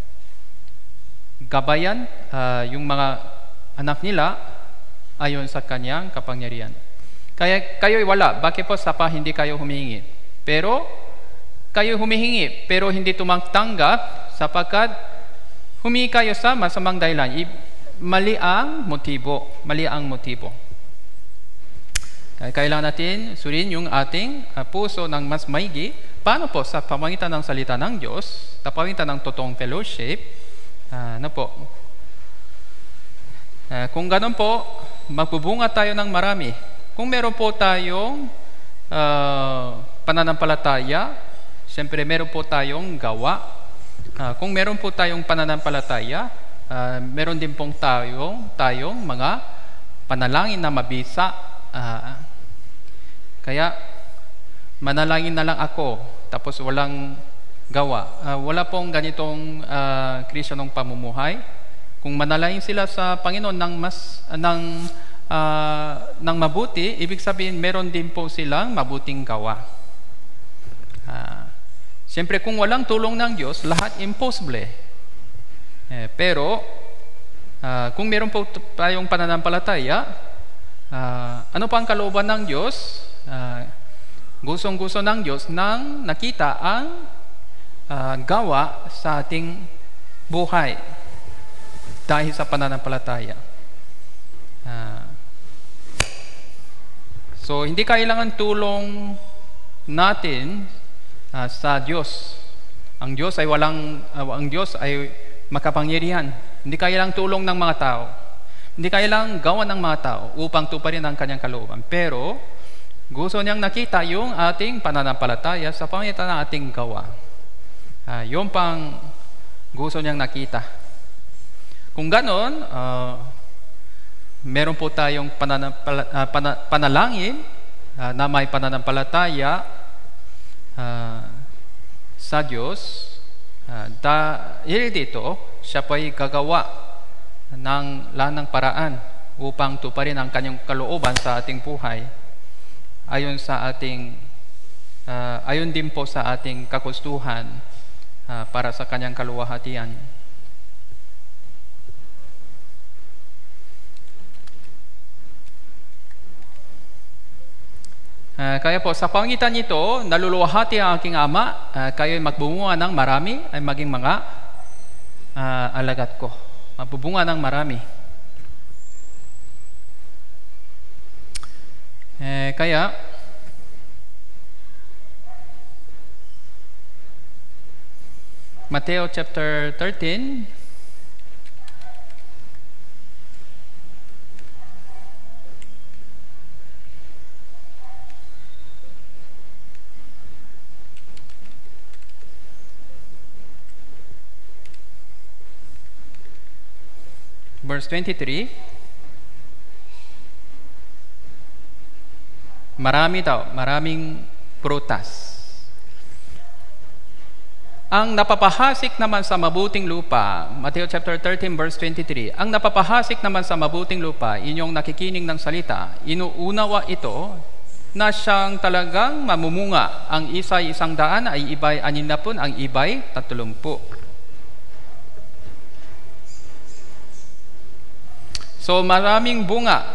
gabayan uh, yung mga anak nila ayon sa kanyang kapangyarihan. Kaya kayo'y wala. Bakit po? Sa pa hindi kayo humihingi. Pero kayo humihingi, pero hindi tumatanggap sapagkat humingi kayo sa masamang dahilan. Mali ang motibo. Mali ang motibo. Kaya kailangan natin surin yung ating uh, puso ng mas maigi. Paano po? Sa pamagitan ng salita ng Diyos, sa pamagitan ng totoong fellowship, uh, ano po? Uh, kung ganun po, magbubunga tayo ng marami. Kung meron po tayong uh, pananampalataya, siyempre meron po tayong gawa. Uh, kung meron po tayong pananampalataya, uh, meron din pong tayong, tayong mga panalangin na mabisa. Uh, kaya, manalangin na lang ako, tapos walang gawa. Uh, wala pong ganitong uh, Kristiyanong pamumuhay. Kung manalangin sila sa Panginoon ng mas uh, ng uh, ng mabuti, ibig sabihin meron din po silang mabuting gawa. Uh, Siyempre kung walang tulong ng Diyos, lahat impossible. Eh, pero uh, kung meron po tayong pananampalataya, uh, ano pa ang kalooban ng Diyos? Uh, gustong-gusto ng Diyos nang nakita ang uh, gawa sa ating buhay dahil sa pananampalataya. Uh, so, hindi kailangan tulong natin uh, sa Diyos. Ang Diyos ay walang, uh, ang Diyos ay makapangyarihan. Hindi kailangan tulong ng mga tao. Hindi kailangan gawa ng mga tao upang tuparin ang kanyang kalooban. Pero, gusto niyang nakita yung ating pananampalataya sa pamagitan ng ating gawa. Uh, yung pang gusto niyang nakita. Kung ganon, uh, meron po tayong pananampala, uh, pana, panalangin uh, na may pananampalataya uh, sa Diyos. Uh, dahil dito, siya po'y gagawa ng lanang paraan upang tuparin ang kanyang kalooban sa ating buhay. Ayon sa ating uh, ayon din po sa ating kagustuhan uh, para sa kanyang kaluwalhatian. Uh, kaya po sa pangitan nito, naluluwahati ang aking Ama, uh, kayo'y magbubunga ng marami, ay maging mga uh, alagad ko. Magbubunga ng marami. Eh, kaya Matthew chapter thirteen verse twenty-three. Marami daw, maraming prutas. Ang napapahasik naman sa mabuting lupa, Matthew chapter thirteen verse twenty-three, ang napapahasik naman sa mabuting lupa, inyong nakikinig ng salita, inuunawa ito na siyang talagang mamumunga. Ang isa'y isang daan, ay iba'y anin na pun, ang iba'y tatlumpu. So maraming bunga.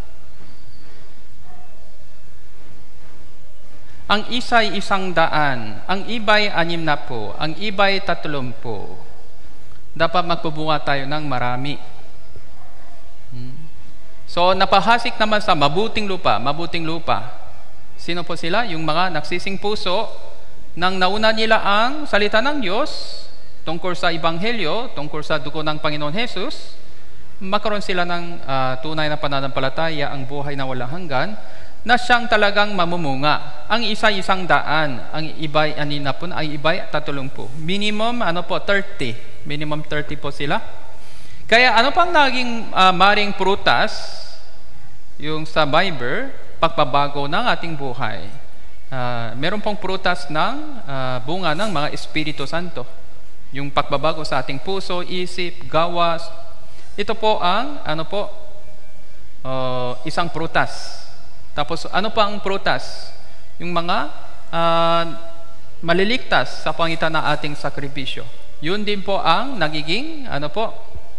Ang isa'y isang daan, ang iba'y anim na po, ang iba'y tatlumpu. Dapat magpubunga tayo ng marami. Hmm. So, napahasik naman sa mabuting lupa, mabuting lupa. Sino po sila? Yung mga nagsising puso, nang nauna nila ang salita ng Diyos, tungkol sa Ebanghelyo, tungkol sa dugo ng Panginoon Jesus, magkaroon sila ng uh, tunay na pananampalataya, ang buhay na walang hanggan, na siyang talagang mamumunga. Ang isa isang daan, ang iba'y anin na po, ang iba'y tatlumpu. Minimum, ano po, thirty. Minimum thirty po sila. Kaya ano pang naging uh, maring prutas, yung sa Bible, pagbabago ng ating buhay. Uh, meron pong prutas ng uh, bunga ng mga Espiritu Santo. Yung pagbabago sa ating puso, isip, gawas. Ito po ang, ano po, uh, isang prutas. Tapos ano pa ang prutas? Yung mga uh, maliligtas sa pangitan ng ating sakripisyo. Yun din po ang nagiging ano po?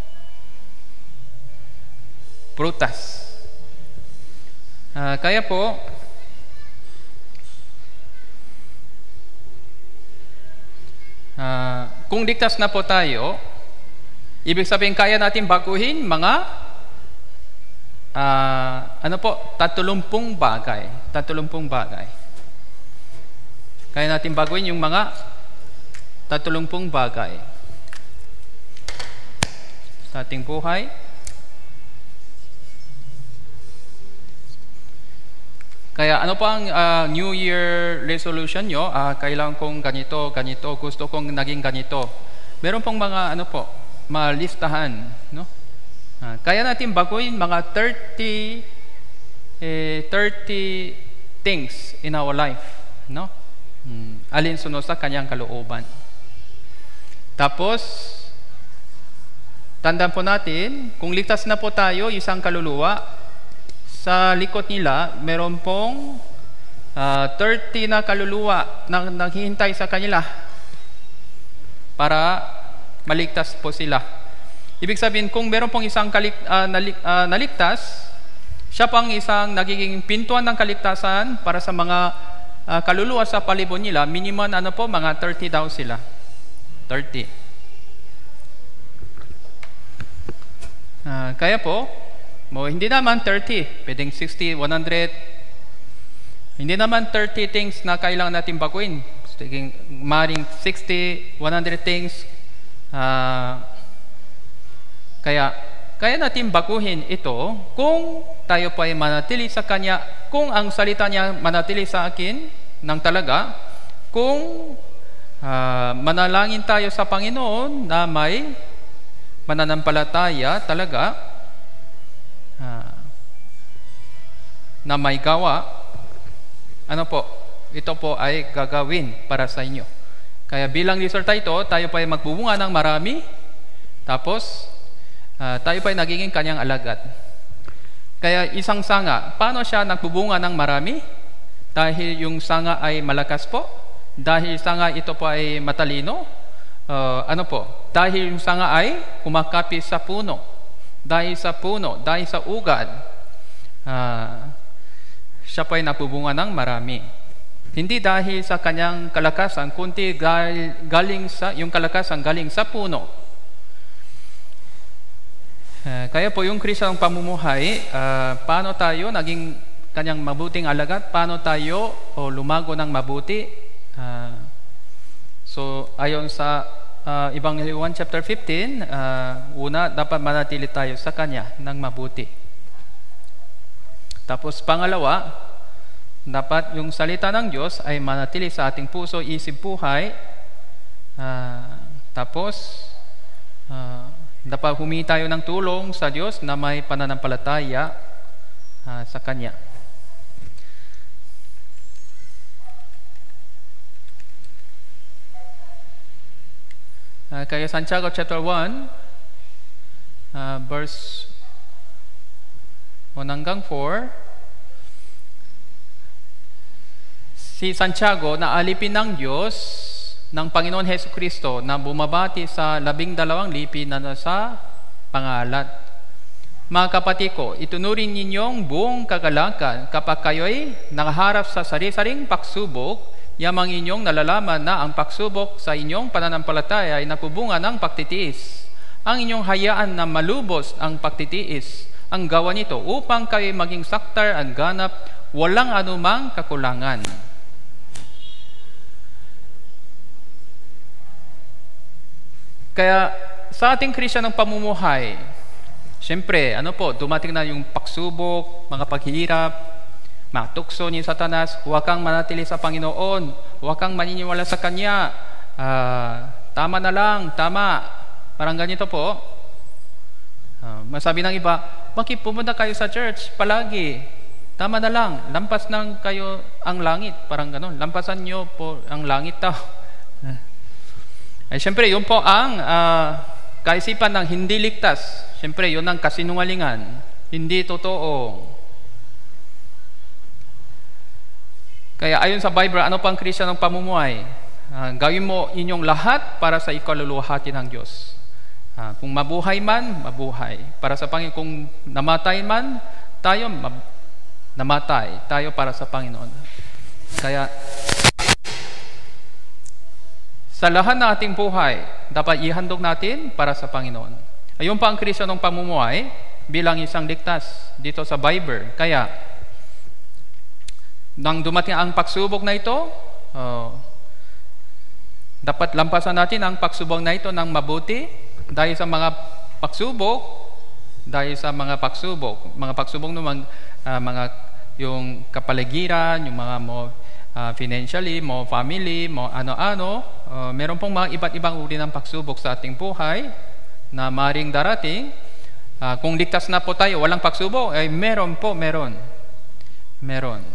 Prutas. Uh, kaya po uh, kung ligtas na po tayo, ibig sabihin kaya natin baguhin mga Uh, ano po, tatlumpung bagay. Tatlumpung bagay. Kaya natin baguhin yung mga tatlumpung bagay sa ating buhay. Kaya ano pa ang uh, New Year resolution nyo? Uh, kailangan kong ganito, ganito, gusto kong naging ganito. Meron pong mga ano po, malistahan, no? Uh, kaya natin baguhin mga thirty, eh, thirty things in our life, no? Hmm. Alinsunod sa kanyang kalooban. Tapos, tandaan po natin, kung ligtas na po tayo, isang kaluluwa, sa likod nila, meron pong uh, thirty na kaluluwa na naghihintay sa kanila para maligtas po sila. Ibig sabihin, kung meron pong isang kalik, uh, nalik, uh, naligtas, siya pang isang nagiging pintuan ng kaligtasan para sa mga uh, kaluluwa sa palibot nila. Minimum ano po, mga thirty daw sila. thirty. Uh, kaya po, mo, hindi naman thirty, pwedeng sixty, one hundred. Hindi naman thirty things na kailangan natin baguhin. Maring sixty, one hundred things. Uh, Kaya, kaya natin baguhin ito kung tayo pa ay manatili sa Kanya, kung ang salita niya manatili sa akin ng talaga, kung uh, manalangin tayo sa Panginoon na may mananampalataya talaga, uh, na may gawa, ano po, ito po ay gagawin para sa inyo. Kaya bilang resulta ito, tayo pa ay magbubunga ng marami, tapos, Uh, tayo pa ay nagiging kanyang alagad. Kaya isang sanga, paano siya nagbubunga ng marami? Dahil yung sanga ay malakas po? Dahil sanga ito po ay matalino? Uh, ano po? Dahil yung sanga ay kumakapit sa puno. Dahil sa puno, dahil sa ugad, uh, siya pa ay nagbubunga ng marami. Hindi dahil sa kanyang kalakasan, kundi galing sa, yung kalakasan galing sa puno. Uh, kaya po yung Kristong pamumuhay, uh, paano tayo naging kanyang mabuting alagad, paano tayo o lumago ng mabuti. Uh, so ayon sa uh, Ebanghelyo one chapter fifteen, uh, una, dapat manatili tayo sa kanya ng mabuti. Tapos pangalawa, dapat yung salita ng Diyos ay manatili sa ating puso, isip, buhay. Uh, tapos uh, dapat humingi tayo ng tulong sa Diyos na may pananampalataya uh, sa Kanya. Uh, kaya Santiago chapter one, uh, verse one hanggang four, si Santiago na alipin ng Diyos ng Panginoon Hesus Kristo na bumabati sa labing dalawang lipi na nasa pangalat. Mga kapatid ko, itunurin ninyong buong kagalakan kapag kayo'y nakaharap sa sari-saring pagsubok, yamang inyong nalalaman na ang pagsubok sa inyong pananampalataya ay nagbubunga ng pagtitiis. Ang inyong hayaan na malubos ang pagtitiis, ang gawa nito upang kayo'y maging saktar at ganap, walang anumang kakulangan. Kaya sa ating Kristiyanong pamumuhay, siyempre, ano po, dumating na yung pagsubok, mga paghihirap, mga tukso ni Satanas, huwag kang manatili sa Panginoon, huwag kang maniniwala sa Kanya, uh, tama na lang, tama, parang ganito po. Uh, masabi ng iba, bakit pumunta kayo sa church palagi? Tama na lang, lampas nang kayo ang langit, parang gano'n, lampasan nyo po ang langit daw. Ay, siyempre, yun po ang uh, kaisipan ng hindi ligtas. Siyempre, yun ang kasinungalingan. Hindi totoo. Kaya ayon sa Bible, ano pang Kristiyanong pamumuhay? Uh, gawin mo inyong lahat para sa ikaluluhati ng Diyos. Uh, kung mabuhay man, mabuhay. Para sa Panginoon, kung namatay man, tayo namatay. Tayo para sa Panginoon. Kaya, sa lahat ng ating buhay, dapat ihandog natin para sa Panginoon. Ayun pa ang Kristiyanong pamumuhay bilang isang ligtas dito sa Bible. Kaya, nang dumating ang pagsubok na ito, uh, dapat lampasan natin ang pagsubok na ito ng mabuti dahil sa mga pagsubok, dahil sa mga pagsubok, mga pagsubok naman, uh, mga yung kapaligiran, yung mga mo, Uh, financially, mo family, mo ano-ano, uh, meron pong mga iba't ibang uri ng pagsubok sa ating buhay na maring darating. Uh, kung ligtas na po tayo, walang pagsubok, ay meron po, meron. Meron.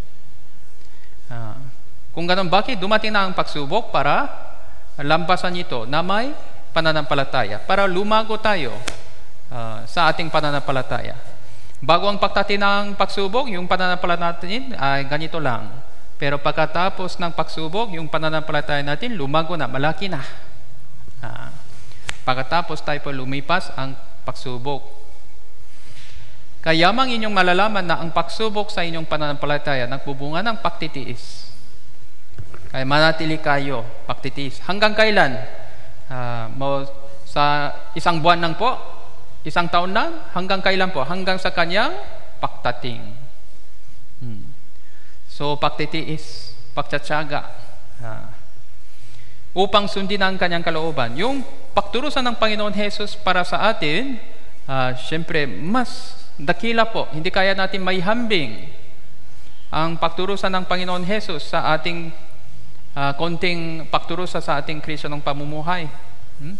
Uh, kung ganun, bakit dumating na ang pagsubok para lampasan ito na may pananampalataya, para lumago tayo uh, sa ating pananampalataya. Bago ang pagtati ng pagsubok, yung pananampalataya natin ay ganito lang. Pero pagkatapos ng pagsubok, yung pananampalataya natin, lumago na, malaki na. Ah, pagkatapos tayo po lumipas ang pagsubok. Kaya mang inyong malalaman na ang pagsubok sa inyong pananampalataya nagbubunga ng pagtitiis. Kaya manatili kayo, pagtitiis. Hanggang kailan? Ah, mo, sa isang buwan lang po? Isang taon lang? Hanggang kailan po? Hanggang sa kanyang pagtating. Hmm. So, pagtitiis, pagtsatsaga, uh, upang sundin ang kanyang kalooban. Yung pagturusan ng Panginoon Hesus para sa atin, uh, siyempre, mas dakila po. Hindi kaya natin maihambing ang pagturusan ng Panginoon Hesus sa ating uh, konting pagturusa sa ating Kristiyanong pamumuhay. Hmm?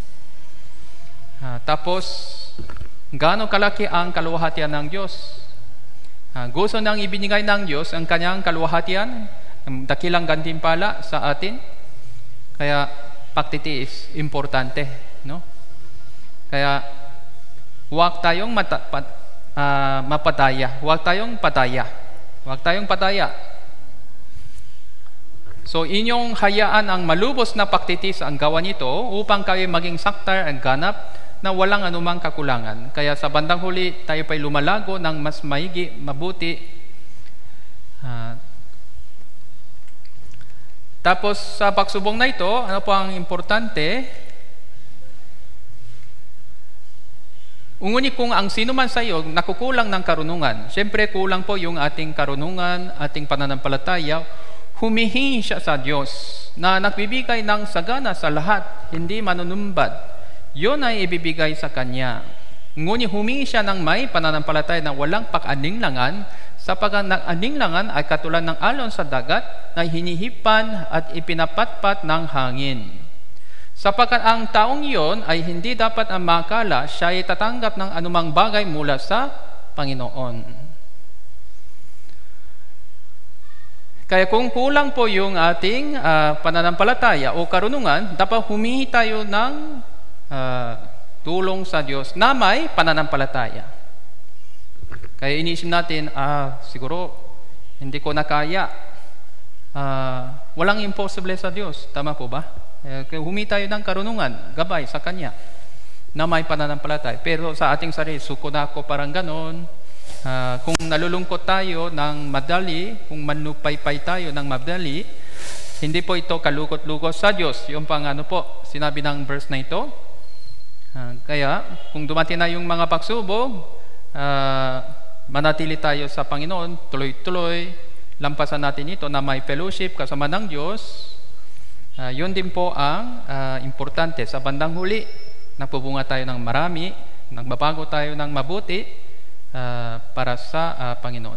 Uh, tapos, gaano kalaki ang kaluwalhatian ng Diyos? Uh, gusto nang ibinigay ng Diyos ang kanyang kaluwalhatian, ang dakilang gantimpala sa atin. Kaya pagtitiis, importante, no? Kaya huwag tayong mata, pat, uh, mapataya, huwag tayong pataya, huwag tayong pataya. So inyong hayaan ang malubos na pagtitiis ang gawa nito upang kayo maging saktar ang ganap na walang anumang kakulangan. Kaya sa bandang huli, tayo pa'y lumalago ng mas maigi, mabuti. Uh, tapos sa pagsubong na ito, ano po ang importante? Unguni kung ang sino man sa iyo nakukulang ng karunungan, siyempre kulang po yung ating karunungan, ating pananampalataya, humihingi siya sa Diyos na nagbibigay ng sagana sa lahat, hindi manunumbad. Yun ay ibibigay sa Kanya. Ngunit humingi siya ng may pananampalataya na walang pag-aninglangan, sapagkat ang aninglangan ay katulad ng alon sa dagat na hinihipan at ipinapatpat ng hangin. Sapagkat ang taong iyon ay hindi dapat ang makala, siya ay tatanggap ng anumang bagay mula sa Panginoon. Kaya kung kulang po yung ating uh, pananampalataya o karunungan, dapat humingi tayo ng uh, tulong sa Diyos na may pananampalataya. Kaya iniisip natin, ah, siguro hindi ko na kaya. Uh, walang impossible sa Diyos. Tama po ba? Uh, humi tayo ng karunungan, gabay sa Kanya na may pananampalataya. Pero sa ating sarili, suko na ako parang ganon. Uh, kung nalulungkot tayo ng madali, kung manupaypay tayo ng madali, hindi po ito kalukot-lukot sa Diyos. Yung pang ano po, sinabi ng verse na ito. Uh, kaya, kung dumating na yung mga pagsubok, uh, manatili tayo sa Panginoon, tuloy-tuloy, lampasan natin ito na may fellowship kasama ng Diyos. Uh, yun din po ang uh, importante. Sa bandang huli, nagpubunga tayo ng marami, nagbabago tayo ng mabuti uh, para sa uh, Panginoon.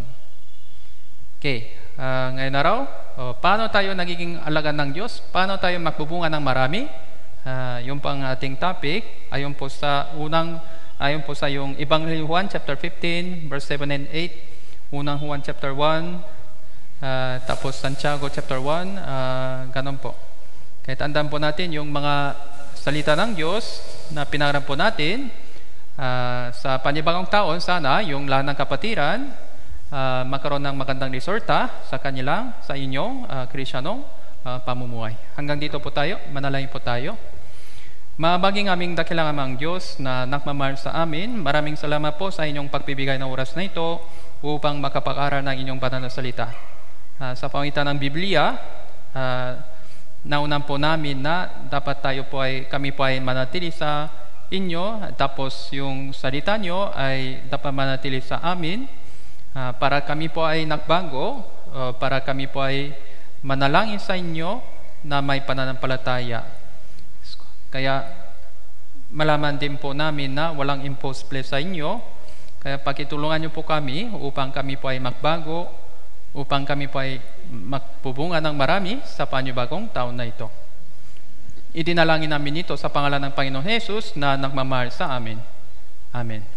Okay, uh, ngayon araw, uh, paano tayo nagiging alaga ng Diyos? Paano tayo magbubunga ng marami? Uh, yung pang ating topic, ayon po sa unang, ayon po sa yung Ebanghelyo Juan chapter fifteen, verse seven and eight, unang Juan chapter one, uh, tapos Santiago chapter one, uh, ganun po. Kaya tandaan po natin yung mga salita ng Diyos na pinangarap po natin uh, sa panibagong taon, sana yung lahat ng kapatiran uh, magkaroon ng magandang resulta sa kanilang, sa inyong uh, Kristiyanong uh, pamumuhay. Hanggang dito po tayo, manalangin po tayo. Mabaging aming dakilang amang Diyos na nakmamahal sa amin, maraming salamat po sa inyong pagbibigay ng oras na ito upang makapag-aral ng inyong banal na salita. Uh, sa pamitan ng Biblia, uh, naunan po namin na dapat tayo po ay, kami po ay manatili sa inyo, tapos yung salita nyo ay dapat manatili sa amin, uh, para kami po ay nagbago, uh, para kami po ay manalangin sa inyo na may pananampalataya. Kaya malaman din po namin na walang impossible sa inyo. Kaya pakitulungan nyo po kami upang kami po ay magbago, upang kami po ay magpubunga ng marami sa panibagong taon na ito. Idinalangin namin ito sa pangalan ng Panginoon Jesus na nagmamahal sa amin. Amen.